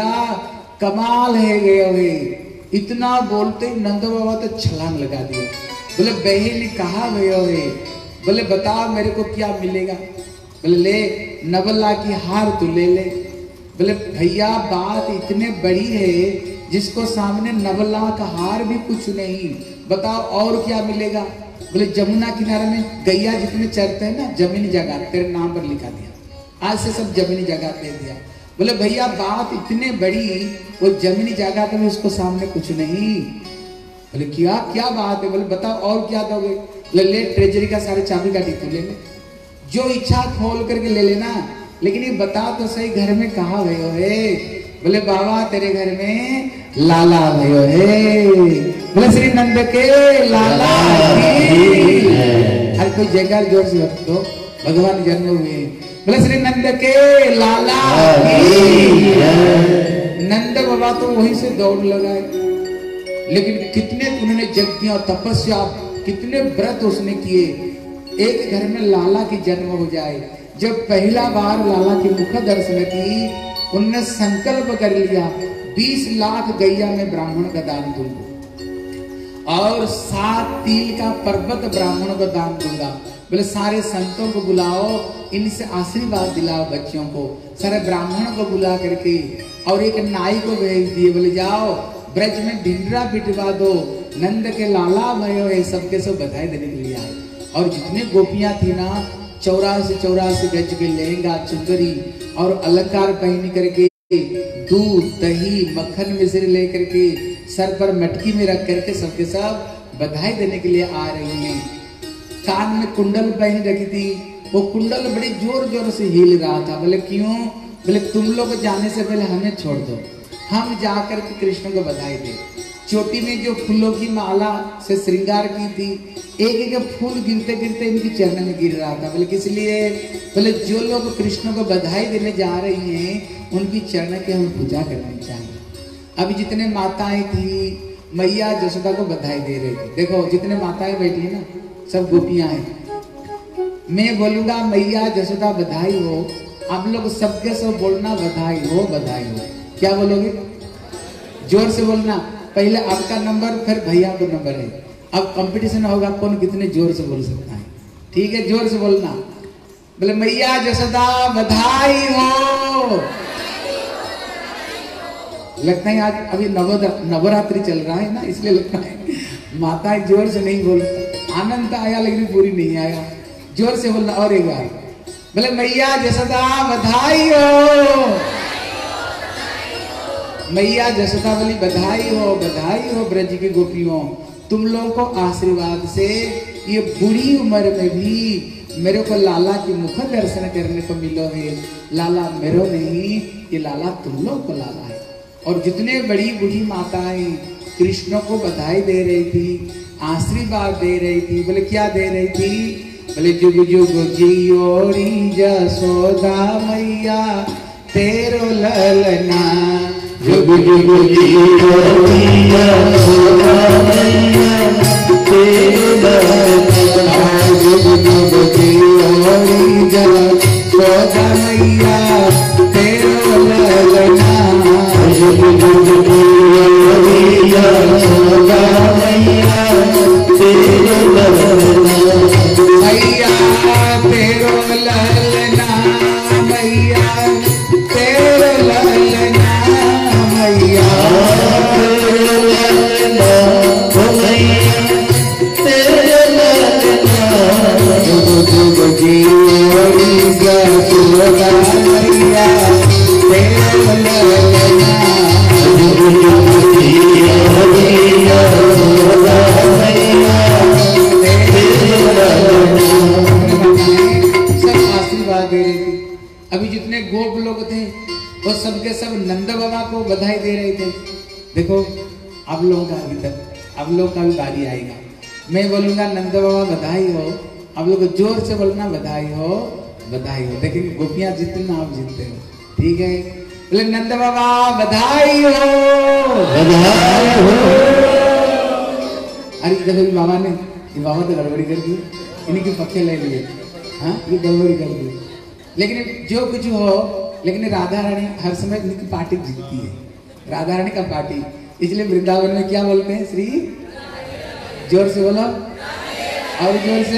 कमाल है गए हुए। इतना बोलते ही नंद बाबा तो छलांग लगा दिया। बोले बहन कहाँ गए हुए? बोले बताओ मेरे को क्या मिलेगा? बोले ले नवला की हार तू ले ले। बोले भैया बात इतने बड़ी है जिसको सामने नवला का हार भी कुछ नहीं, बताओ और क्या मिलेगा? बोले जमुना किनारे में गैया जितने चरते हैं ना, जमीनी जगह तेरे नाम पर लिखा दिया, आज से सब जमीनी जगह दे दिया। बोले भैया बात इतने बड़ी, वो जमीनी जगह तो भी उसको सामने कुछ नहीं। बोले क्या क्या बात है? बोले बताओ और क्या दोगे? बोले ले ट्रेजरी का सारे चाबी का तू ले ले, जो इच्छा खोल करके ले लेना, लेकिन ये बता तो सही घर में कहाँ भयो है? बोले बाबा तेरे घर में लाला भयो है। बोले श्री नंद के लाला की। अरे कोई जयकार जोर से दो, भगवान जन्म हुए। बोले श्री नंद के लाला की। नंद बाबा तो वहीं से दौड़ लगाए, लेकिन कितने उन्होंने यज्ञ और तपस्या, कितने व्रत उसने किए, एक घर में लाला की जन्म हो जाए। जब पहला बार लाला की मुख दर्शन की, उनने संकल्प कर लिया बीस लाख गैया में ब्राह्मण का दान दूंगा और सात तिल का पर्वत ब्राह्मण को दान दूंगा। बोले सारे संतों को बुलाओ, इनसे आशीर्वाद दिलाओ बच्चों को। सारे ब्राह्मण को बुला करके और एक नाई को भेज दिए, बोले जाओ ब्रज में ढिंडरा पिटवा दो, नंद के लाला भयो है, सबके सब बधाई देने के लिए आए। और जितने गोपियां थी ना, चौरासी चौरासी गज के लहंगा चुंदरी और अलंकार पहन करके, दूध दही मक्खन मिश्री लेकर के सर पर मटकी में रख करके सबके सब बधाई देने के लिए आ रही हैं। कान में कुंडल पहन रखी थी, वो कुंडल बड़ी जोर जोर से हिल रहा था। बोले क्यों? बोले तुम लोग जाने से पहले हमें छोड़ दो, हम जाकर के कृष्ण को बधाई दे। चोटी में जो फूलों की माला से श्रृंगार की थी, एक एक फूल गिरते गिरते इनकी चरण में गिर रहा था। बोले किस लिए? बोले जो लोग कृष्ण को बधाई देने जा रही हैं उनकी चरण की हमें पूजा करनी चाहिए। अभी जितने माताएं थी, मैया जसोदा को बधाई दे रही थी। देखो जितने माताएं बैठी है ना, सब गोपियां हैं। मैं बोलूंगा मैया जसोदा बधाई हो, आप लोग सबके सब बोलना बधाई हो, बधाई हो। क्या बोलोगे? जोर से बोलना। पहले आपका नंबर, फिर भैया का नंबर है। अब कंपटीशन होगा कौन कितने जोर से बोल सकता है। ठीक है, जोर से बोलना। बोले मैया जसोदा बधाई हो। लगता है आज अभी नवरात्रि चल रहा है ना, इसलिए लगता है माताएं जोर से नहीं बोल। आनंद आया लेकिन पूरी नहीं आया। जोर से बोलना। और एक बार बोले मैया जसोदा बधाई हो। मैया जसोदा बोली बधाई हो, बधाई हो ब्रज की गोपियों, तुम लोगों को आशीर्वाद से ये बूढ़ी उम्र में भी मेरे को लाला की मुख दर्शन करने को मिलो है। लाला मेरो नहीं, ये लाला तुम लोग को लाला है। और जितने बड़ी बूढ़ी माताएं कृष्ण को बधाई दे रही थी, आशीर्वाद दे रही थी। बोले क्या दे रही थी? बोले जुग जुग जियोरी जसोदा मैया तेरो ललना, जुग जुग जियोरी जसोदा मैया तेरो ललना, जुग जुग जियोरी जसोदा मैया तेरो ललना, जुग जुग जियोरी जसोदा मैया तेरो ललना, मैया तेरो ललना, मैया तेरो ललना, मैया तेरो ललना, मैया तेरो ललना, जुग जुग जियोरी जसोदा मैया तेरो ललना, जुग जुग जियोरी जसोदा मैया तेरो ललना। सब आशीर्वाद दे रही थी। अभी जितने गोप लोग थे वो सबके सब नंद बाबा को बधाई दे रहे थे। देखो आप लोगों का अभी तक, आप लोग का भी बारी आएगा। मैं बोलूंगा नंद बाबा बधाई हो, आप लोग जोर से बोलना बधाई हो, बधाई हो। देखेंगे गोपियां जीतते ना, आप जीतते हो। ठीक है, बोले नंद बाबा बधाई हो, बधाई हो। अरे देखो बाबा ने, ये बाबा तो गड़बड़ी कर दी, इनके पक्के ले लिए। हाँ, ये गड़बड़ी कर दी। लेकिन जो कुछ हो, लेकिन राधा रानी हर समय इनकी पार्टी जीतती है। राधा रानी का पार्टी, इसलिए वृंदावन में क्या बोलते हैं? श्री, जोर से बोलो और जोर से,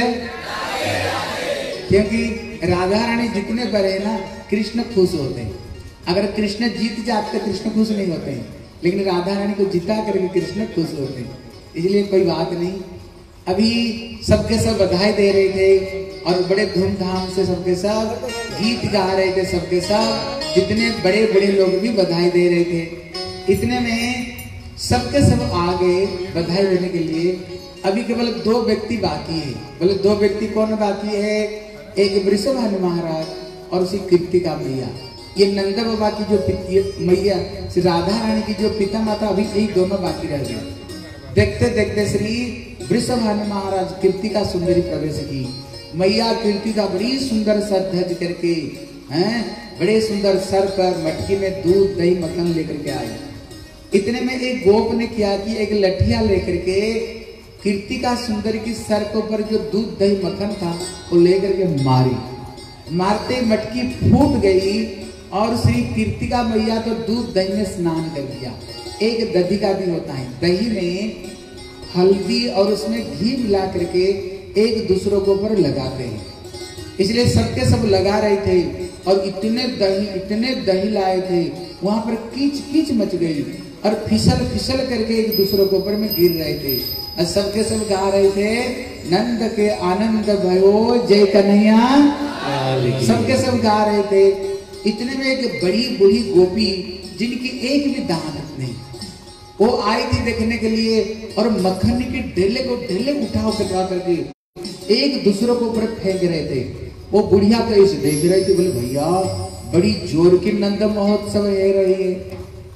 क्योंकि राधा रानी जितने बड़े हैं ना, कृष्ण खुश होते हैं। अगर कृष्ण जीत जाते तो कृष्ण खुश नहीं होते हैं, लेकिन राधा रानी को जिता करके कृष्ण खुश होते हैं। इसलिए कोई बात नहीं। अभी सबके सब बधाई दे रहे थे और बड़े धूमधाम से सबके सब गीत गा रहे थे। सबके सब जितने बड़े बड़े लोग भी बधाई दे रहे थे। इतने में सबके सब आ गए बधाई देने के लिए। अभी केवल दो व्यक्ति बाकी है। बोले दो व्यक्ति कौन बाकी है? एक वृषभानु महाराज और उसी कृतिका मैया। ये नंद बाबा की जो मैया श्री राधा रानी की जो पिता माता, अभी यही दोनों बाकी रह गए। देखते देखते श्री वृषभानु महाराज कृतिका सुंदरी प्रवेश की। मैया कृतिका बड़ी सुंदर सज धज करके हैं, बड़े सुंदर सर पर मटकी में दूध दही मक्खन लेकर के आई। इतने में एक गोप ने क्या कि एक लठिया लेकर के कृतिका सुंदरी की सर के ऊपर जो दूध दही मक्खन था वो लेकर के मारी। मारते मटकी फूट गई और श्री कृतिका मैया तो दूध दही में स्नान कर दिया। एक दधी का भी होता है, दही में हल्दी और उसमें घी मिला करके एक दूसरों के ऊपर लगाते हैं। इसलिए सबके सब लगा रहे थे और इतने दही इतने दही लाए थे, वहां पर कीच कीच मच गई और फिसल फिसल करके एक दूसरों के ऊपर में गिर रहे थे। और सबके सब गा रहे थे नंद के आनंद भयो जय कन्हैया। सबके सब गा रहे थे। इतने में एक बड़ी बूढ़ी गोपी जिनकी एक भी दांत नहीं, वो आई थी देखने के लिए और मक्खन के ढेले को ढेले उठा उठा करके एक दूसरों को ऊपर फेंक रहे थे। वो बुढ़िया तो इसे देख रही थी। बोले भैया बड़ी जोर की नंद महोत्सव है रही है,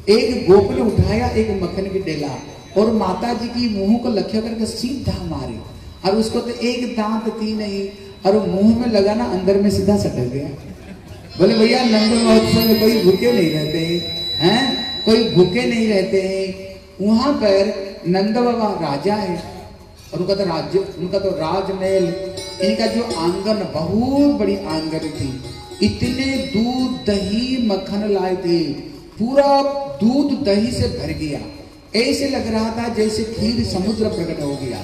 एक गोप ने उठाया एक मक्खन की डेला और माता जी की मुंह को लक्ष्य करके सीधा मारे, और उसको तो एक दांत थी नहीं, और मुंह में लगा ना, अंदर में सीधा सटक गया। बोले भैया नंद महोत्सव में कोई भूखे नहीं रहते हैं, कोई भूखे नहीं रहते हैं। वहां पर नंद बाबा राजा है, और उनका तो राज्य, उनका तो राजमहल, इनका जो आंगन बहुत बड़ी आंगन थी, इतने दूध दही मक्खन लाए थे, पूरा दूध दही से भर गया। ऐसे लग रहा था जैसे खीर समुद्र प्रकट हो गया।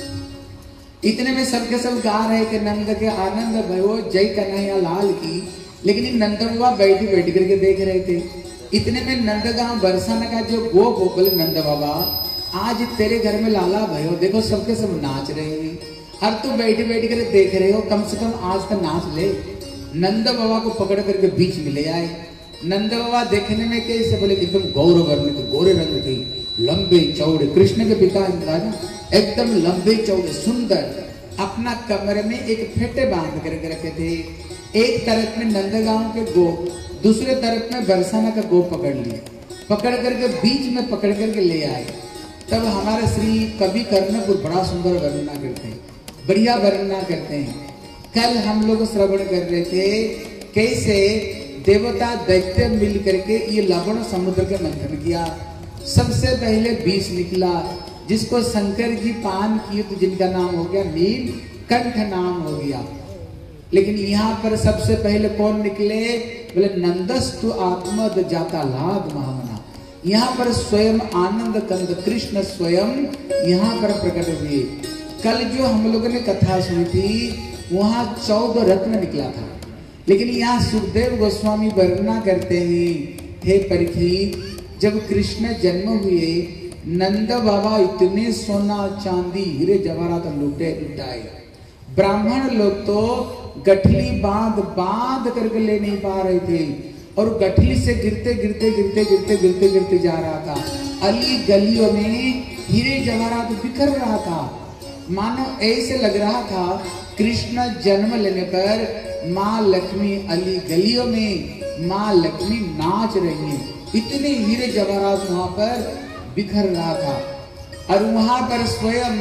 इतने में सबके सब गा रहे थे नंद के आनंद भयो जय कन्हैया लाल की, लेकिन नंद बाबा बैठी बैठ करके देख रहे थे। इतने में नंदगांव बरसाना का जो गोप बोले, नंद बाबा आज तेरे घर में लाला भयो, देखो सबके सब नाच रहे हैं, और तू बैठ बैठ कर देख रहे हो, कम से कम आज तो नाच ले। नंद बाबा को पकड़ करके बीच में ले आए। नंद बाबा देखने में कैसे, बोले एकदम गौर वर्ण के, गोरे रंग के, लंबे चौड़े, कृष्ण के पिता था ना, एकदम लंबे चौड़े सुंदर। अपना कमरे में एक फेटे बांध करके रखे थे। एक तरफ में नंदगांव के गोप, दूसरे तरफ में बरसाना का गोप पकड़ लिए, पकड़ करके बीच में पकड़ करके ले आए। तब हमारे श्री कवि कर्णपुर बड़ा सुंदर वर्णना करते हैं, बढ़िया वर्णना करते हैं। कल हम लोग श्रवण कर रहे थे कैसे देवता दैत्य मिल करके ये लवण समुद्र के मंथन किया। सबसे पहले विष निकला, जिसको शंकर जी पान किए तो जिनका नाम हो गया नीलकंठ नाम हो गया। लेकिन यहाँ पर सबसे पहले कौन निकले, बोले नंदस्तु आत्मद जाता लाद महामना। यहाँ पर स्वयं आनंद कंद कृष्ण स्वयं यहाँ पर प्रकट हुए। कल जो हम लोगों ने कथा सुनी थी वहाँ चौदह रत्न निकला था, लेकिन यहाँ सुखदेव गोस्वामी वर्णना करते हैं, हे परीक्षित, जब कृष्ण जन्म हुए नंद बाबा इतने सोना चांदी हीरे जवाहरात लूटे लुटाए। ब्राह्मण लोग तो गठली बांध बांध करके ले नहीं पा रहे थे, और गठली से गिरते गिरते गिरते गिरते गिरते गिरते जा रहा था। अली गलियों में हीरे जवाहरात बिखर रहा था। मानो ऐसे लग रहा था कृष्ण जन्म लेने पर माँ लक्ष्मी अली गलियों में माँ लक्ष्मी नाच रही है। इतने हीरे जवाहरात वहां पर बिखर रहा था। और वहां पर स्वयं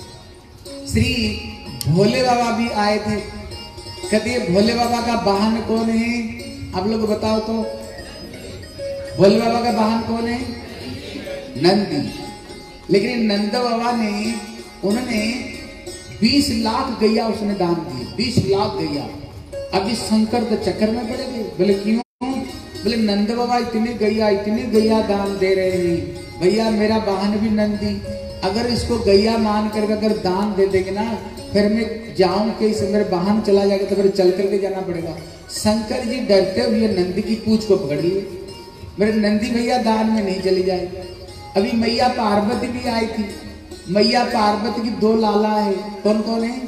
श्री भोले बाबा भी आए थे। कहते भोले बाबा का वाहन कौन है, आप लोग बताओ तो। भोले बाबा का वाहन कौन है, नंदी। लेकिन नंद बाबा ने, उन्होंने बीस लाख गैया उसने दान दिए, बीस लाख गैया। अभी शंकर तो चक्कर में पड़े गए। बोले क्यों, बोले नंद बाबा इतने गैया इतने गैया दान दे रहे हैं, भैया मेरा वाहन भी नंदी, अगर इसको गैया मान करके अगर दान दे देंगे ना, फिर मैं जाऊं कि इसे मेरे वाहन चला जाएगा तो फिर चल करके जाना पड़ेगा। शंकर जी डरते हुए नंदी की पूंछ को पकड़ लिए, मेरे नंदी भैया दान में नहीं चली जाए। अभी मैया पार्वती भी आई थी। मैया पार्वती की दो लाला है, कौन कौन है,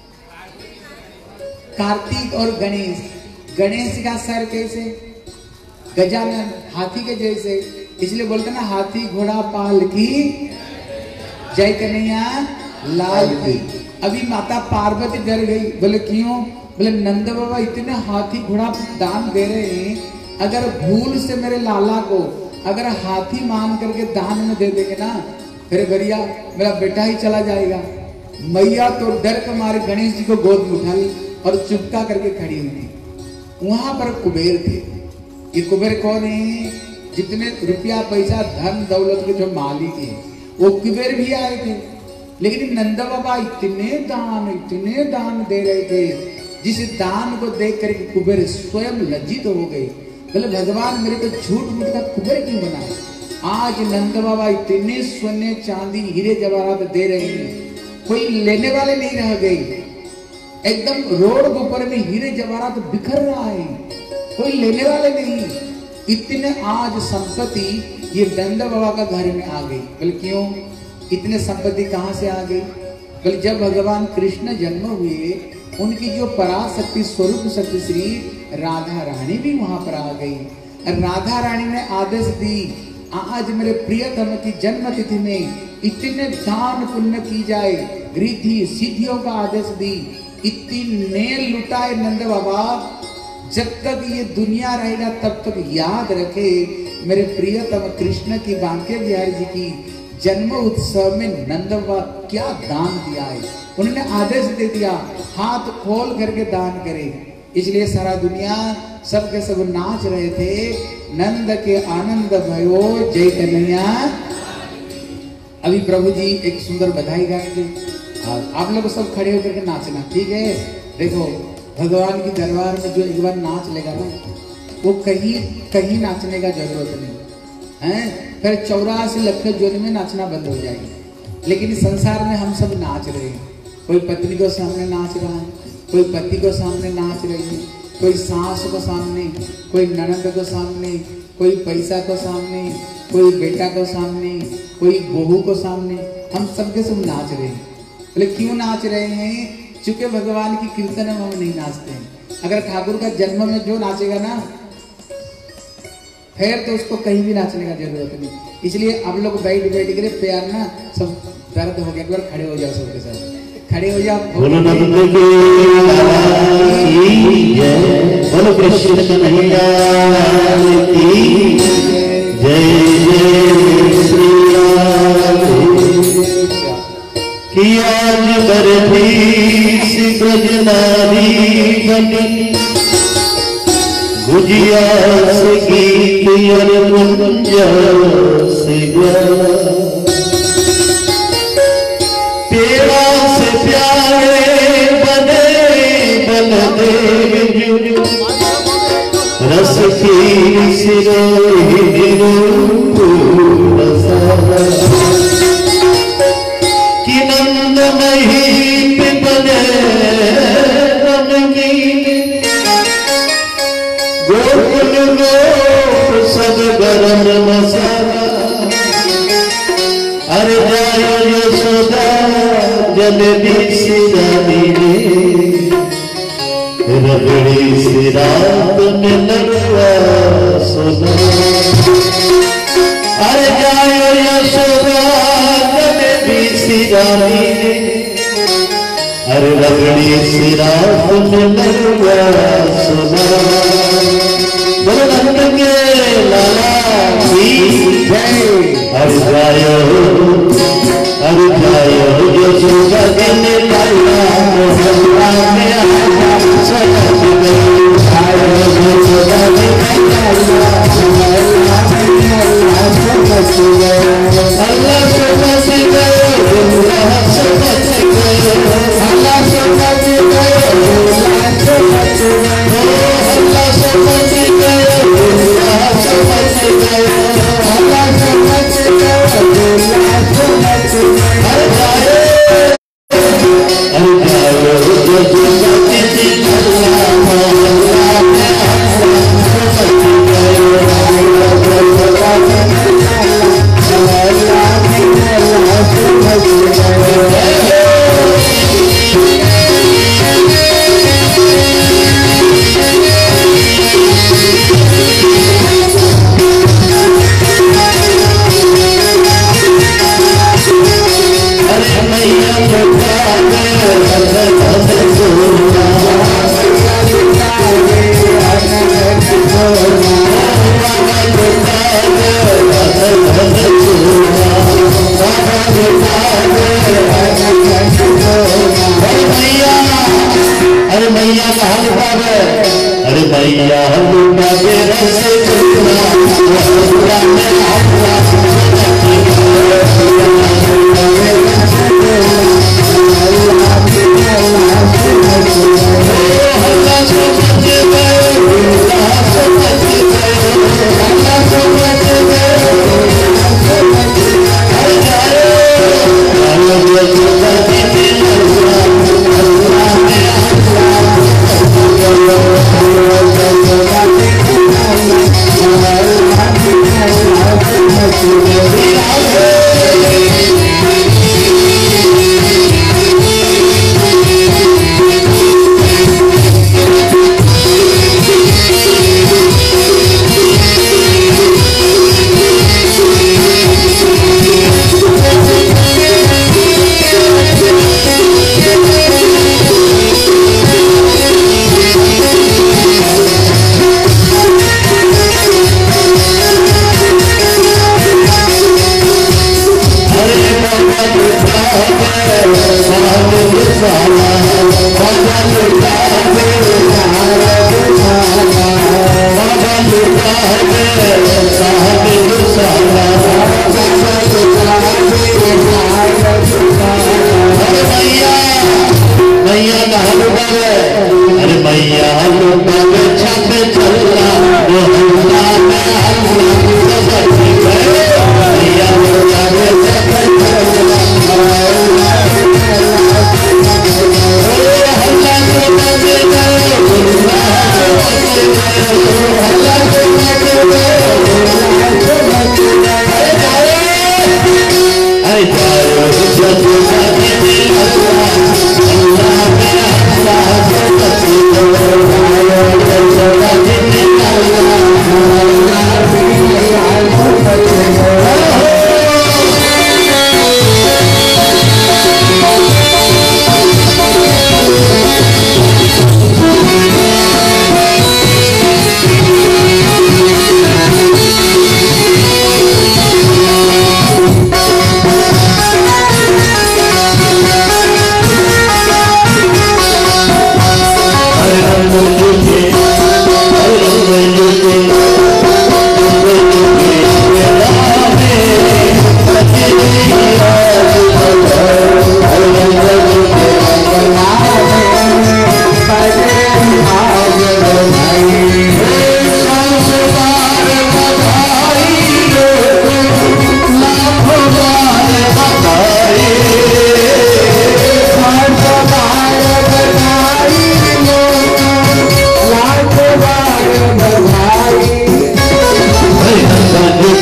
कार्तिक और गणेश। गणेश का सर कैसे, गजानन हाथी के जैसे, इसलिए बोलते ना हाथी घोड़ा पाल की जय कन्हैया लाल की। अभी माता पार्वती डर गई। बोले क्यों, बोले नंद बाबा इतने हाथी घोड़ा दान दे रहे हैं, अगर भूल से मेरे लाला को अगर हाथी मान करके दान में दे देंगे ना, फिर भैया मेरा बेटा ही चला जाएगा। मैया तो डर के मारे गणेश जी को गोद में उठा ली और चुपका करके खड़ी हुई। वहां पर कुबेर थे। ये कुबेर कौन है, जितने रुपया पैसा धन दौलत के जो मालिक है वो कुबेर भी आए थे। लेकिन नंद बाबा इतने दान इतने दान दे रहे थे, जिस दान को देख कर कुबेर स्वयं लज्जित हो गए। बोले भगवान मेरे को झूठ मूठ का कुबेर क्यों बनाए। आज नंद बाबा इतने सोने चांदी हीरे जवाहरात दे रहे हैं, कोई लेने वाले नहीं रह गए। एकदम रोड के ऊपर में हीरे जवाहरात बिखर रहा है, कोई लेने वाले नहीं। इतने आज संपत्ति ये नंद बाबा का घर में आ गई। बोले क्यों, इतने संपत्ति कहाँ से आ गई। बोले जब भगवान कृष्ण जन्म हुए, उनकी जो पराशक्ति स्वरूप शक्ति श्री राधा रानी भी वहां पर आ गई। राधा रानी ने आदेश दी, आज मेरे प्रियतम की जन्म तिथि में इतने दान पुण्य की जाए, रिद्धि सिद्धियों का आदेश दी। इतने लुटाए नंद बाबा, जब तक ये दुनिया रहेगा तब तक याद रखे मेरे प्रियतम कृष्ण की बांके बिहारी जी की जन्म उत्सव में नंद बाबा क्या दान दिया है। उन्होंने आदेश दे दिया हाथ खोल करके दान करे, इसलिए सारा दुनिया सब के सब नाच रहे थे। नंद के आनंद भयो जय कन्हैया। अभी प्रभु जी एक सुंदर बधाई गाएंगे, आप लोग सब खड़े होकर के नाचना, ठीक है। देखो भगवान की दरबार में जो एक बार नाच लेगा ना, वो कहीं कहीं नाचने का जरूरत नहीं है, फिर चौरासी लख जोन में नाचना बंद हो जाएगी। लेकिन संसार में हम सब नाच रहे हैं, कोई पत्नी को सामने नाच रहा है, कोई पति को सामने नाच रही है, कोई सास को सामने, कोई ननद को सामने, कोई पैसा को सामने, कोई बेटा को सामने, कोई बहू को सामने, हम सबके सब नाच रहे हैं। बोले क्यों नाच रहे हैं? चूंकि भगवान की कीर्तन में हम नहीं नाचते हैं। अगर ठाकुर का जन्म में जो नाचेगा ना, फिर तो उसको कहीं भी नाचने का जरूरत नहीं। इसलिए आप लोग बैठ बैठ कर प्यार ना सब दर्द हो गया, एक बार खड़े हो जाओ, सबके साथ खड़े हो जाओ। बोलो नंद के लाला की जय, बोलो कृष्ण कन्हैया की जय, जय श्री राम की। आज बरती सी ब्रजनारी बनी, गुजिया से गीत और कुंजा से गा, पेड़ा से प्यारे बने बलदेव, रस की सिरोही कि नंद मही पे बने रंगीन, गोकुल गोप सब गरम मसाला। अरे जायो यशोदा जल्दी से रानी ने, रबड़ी से रात में लगवा सोना। अरे जायो यशोदा जल्दी से रानी ने, अरे रबड़ी से रात में लगवा सोना। बोलो नंद के लाला की जय। अरे जायो अरे जायो यशोदा दिन लाला मोहल्ला में आया सनक गई, आयो यशोदा दिन लाला मोहल्ला में आया सनक गई। अल्लाह समझ गए, अल्लाह समझ गए, अल्लाह समझ गए, अल्लाह समझ गए, अल्लाह समझ गए, अल्लाह समझ गए, अल्लाह समझ गए, अल्लाह समझ गए। अरे जाए अरे जाओ यशोदा दिन अल्लाह मोहल्ला में आया समझ गए, यशोदा दिन अल्लाह मोहल्ला में आया समझ गए। अरे मैया कहाँ लुटा गए? अरे मैया लुटा गए रस चुरा, चुरा में हाथला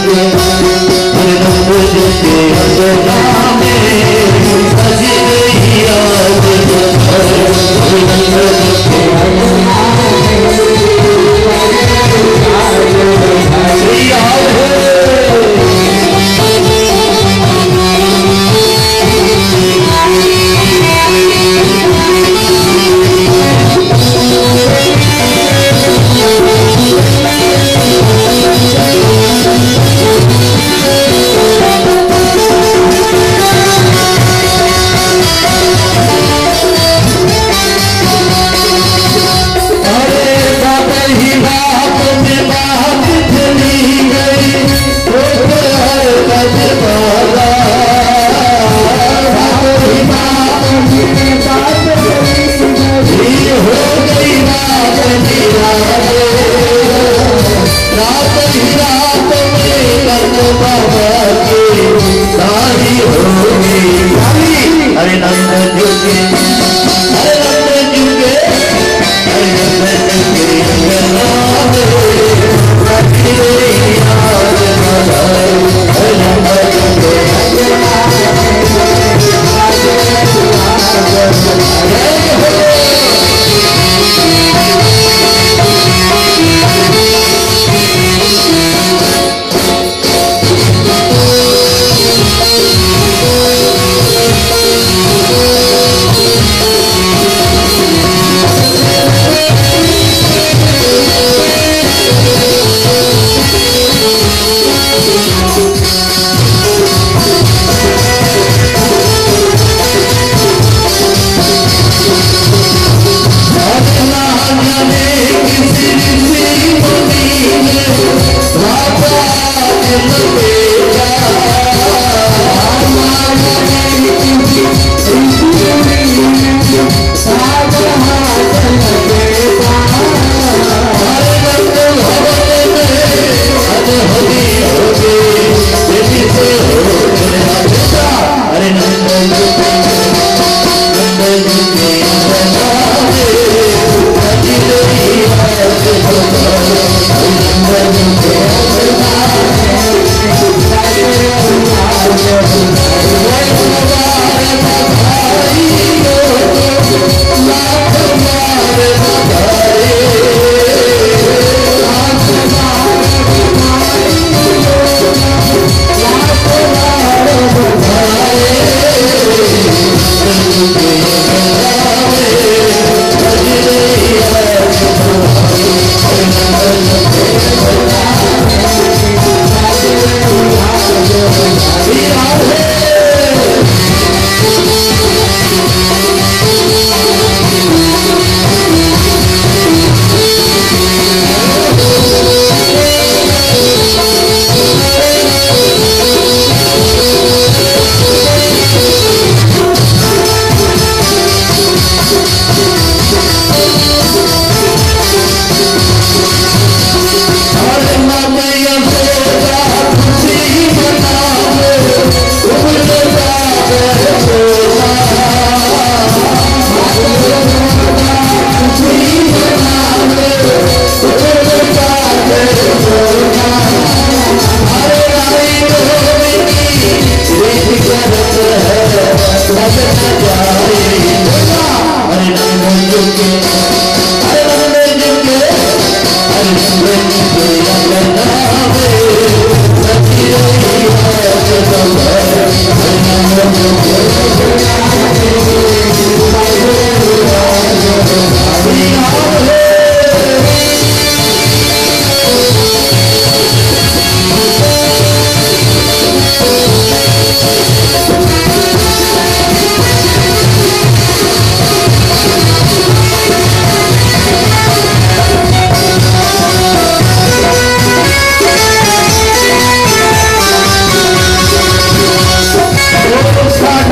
Start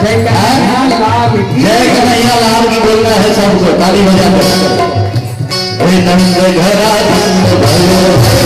जय कन्हैया लाल की बोलना है सबको, ताली बजा कर। नंद घरा नंद भयो,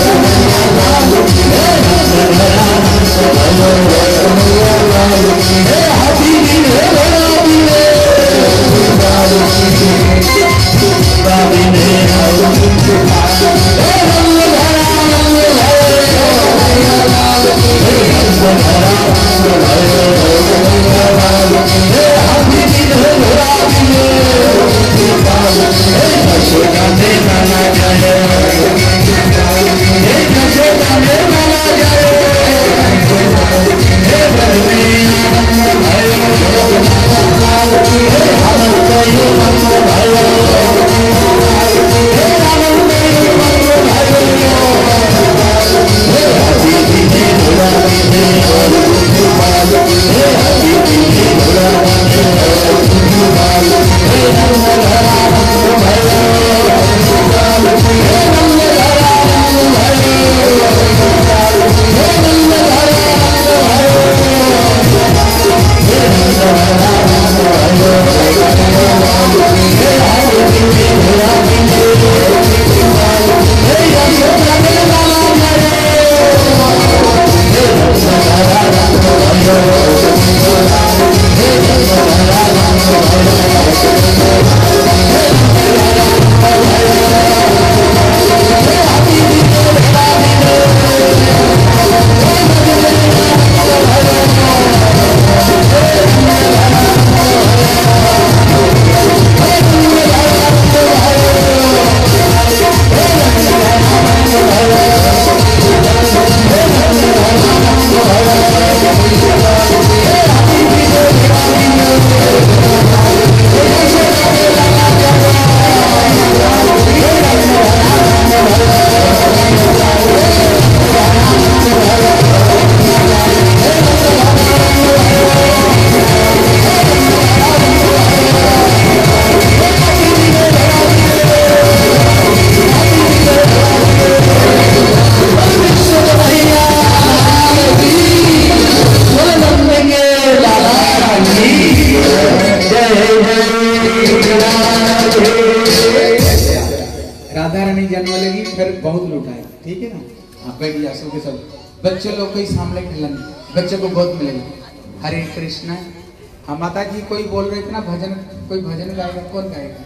ठीक है ना। हाँ बैठ जा सब के सब बच्चे लोग को सामने खेलेंगे, बच्चे को बहुत मिलेंगे। हरे कृष्ण। हाँ माता जी कोई बोल रहे थे ना भजन, कोई भजन गाएगा, कौन गाएगा?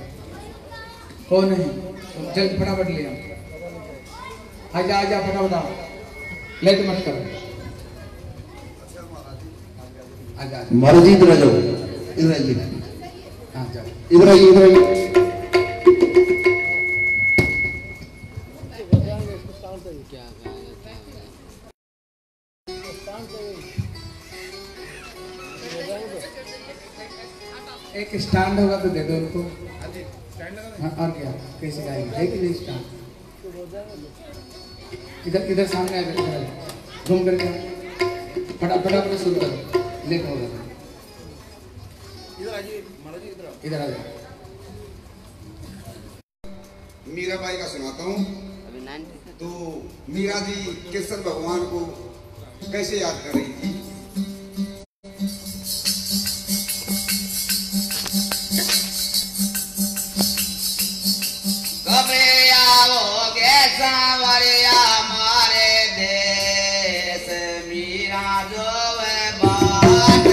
कौन है? जल्द फटाफट ले आओ, आजा आजा फटाफट, लेट मत करो, आजा महाराज जी इधर आ जाओ, इधर आइए। हाँ जाओ, इधर आइए, इधर आइए। एक स्टैंड होगा तो दे दो उनको। हाँ और क्या, कैसे गाएंगे? है कि नहीं स्टैंड? इधर इधर सामने आ जाए, घूम करके फटाफट अपने शुरू करो, लेट होगा। इधर आइए महाराज जी, इधर इधर आ जाओ। मीरा बाई का सुनाता हूँ। तो मीरा जी कृष्ण भगवान को कैसे याद कर रही थी। कभी आओगे सांवरिया हमारे देश, मीरा जो है बात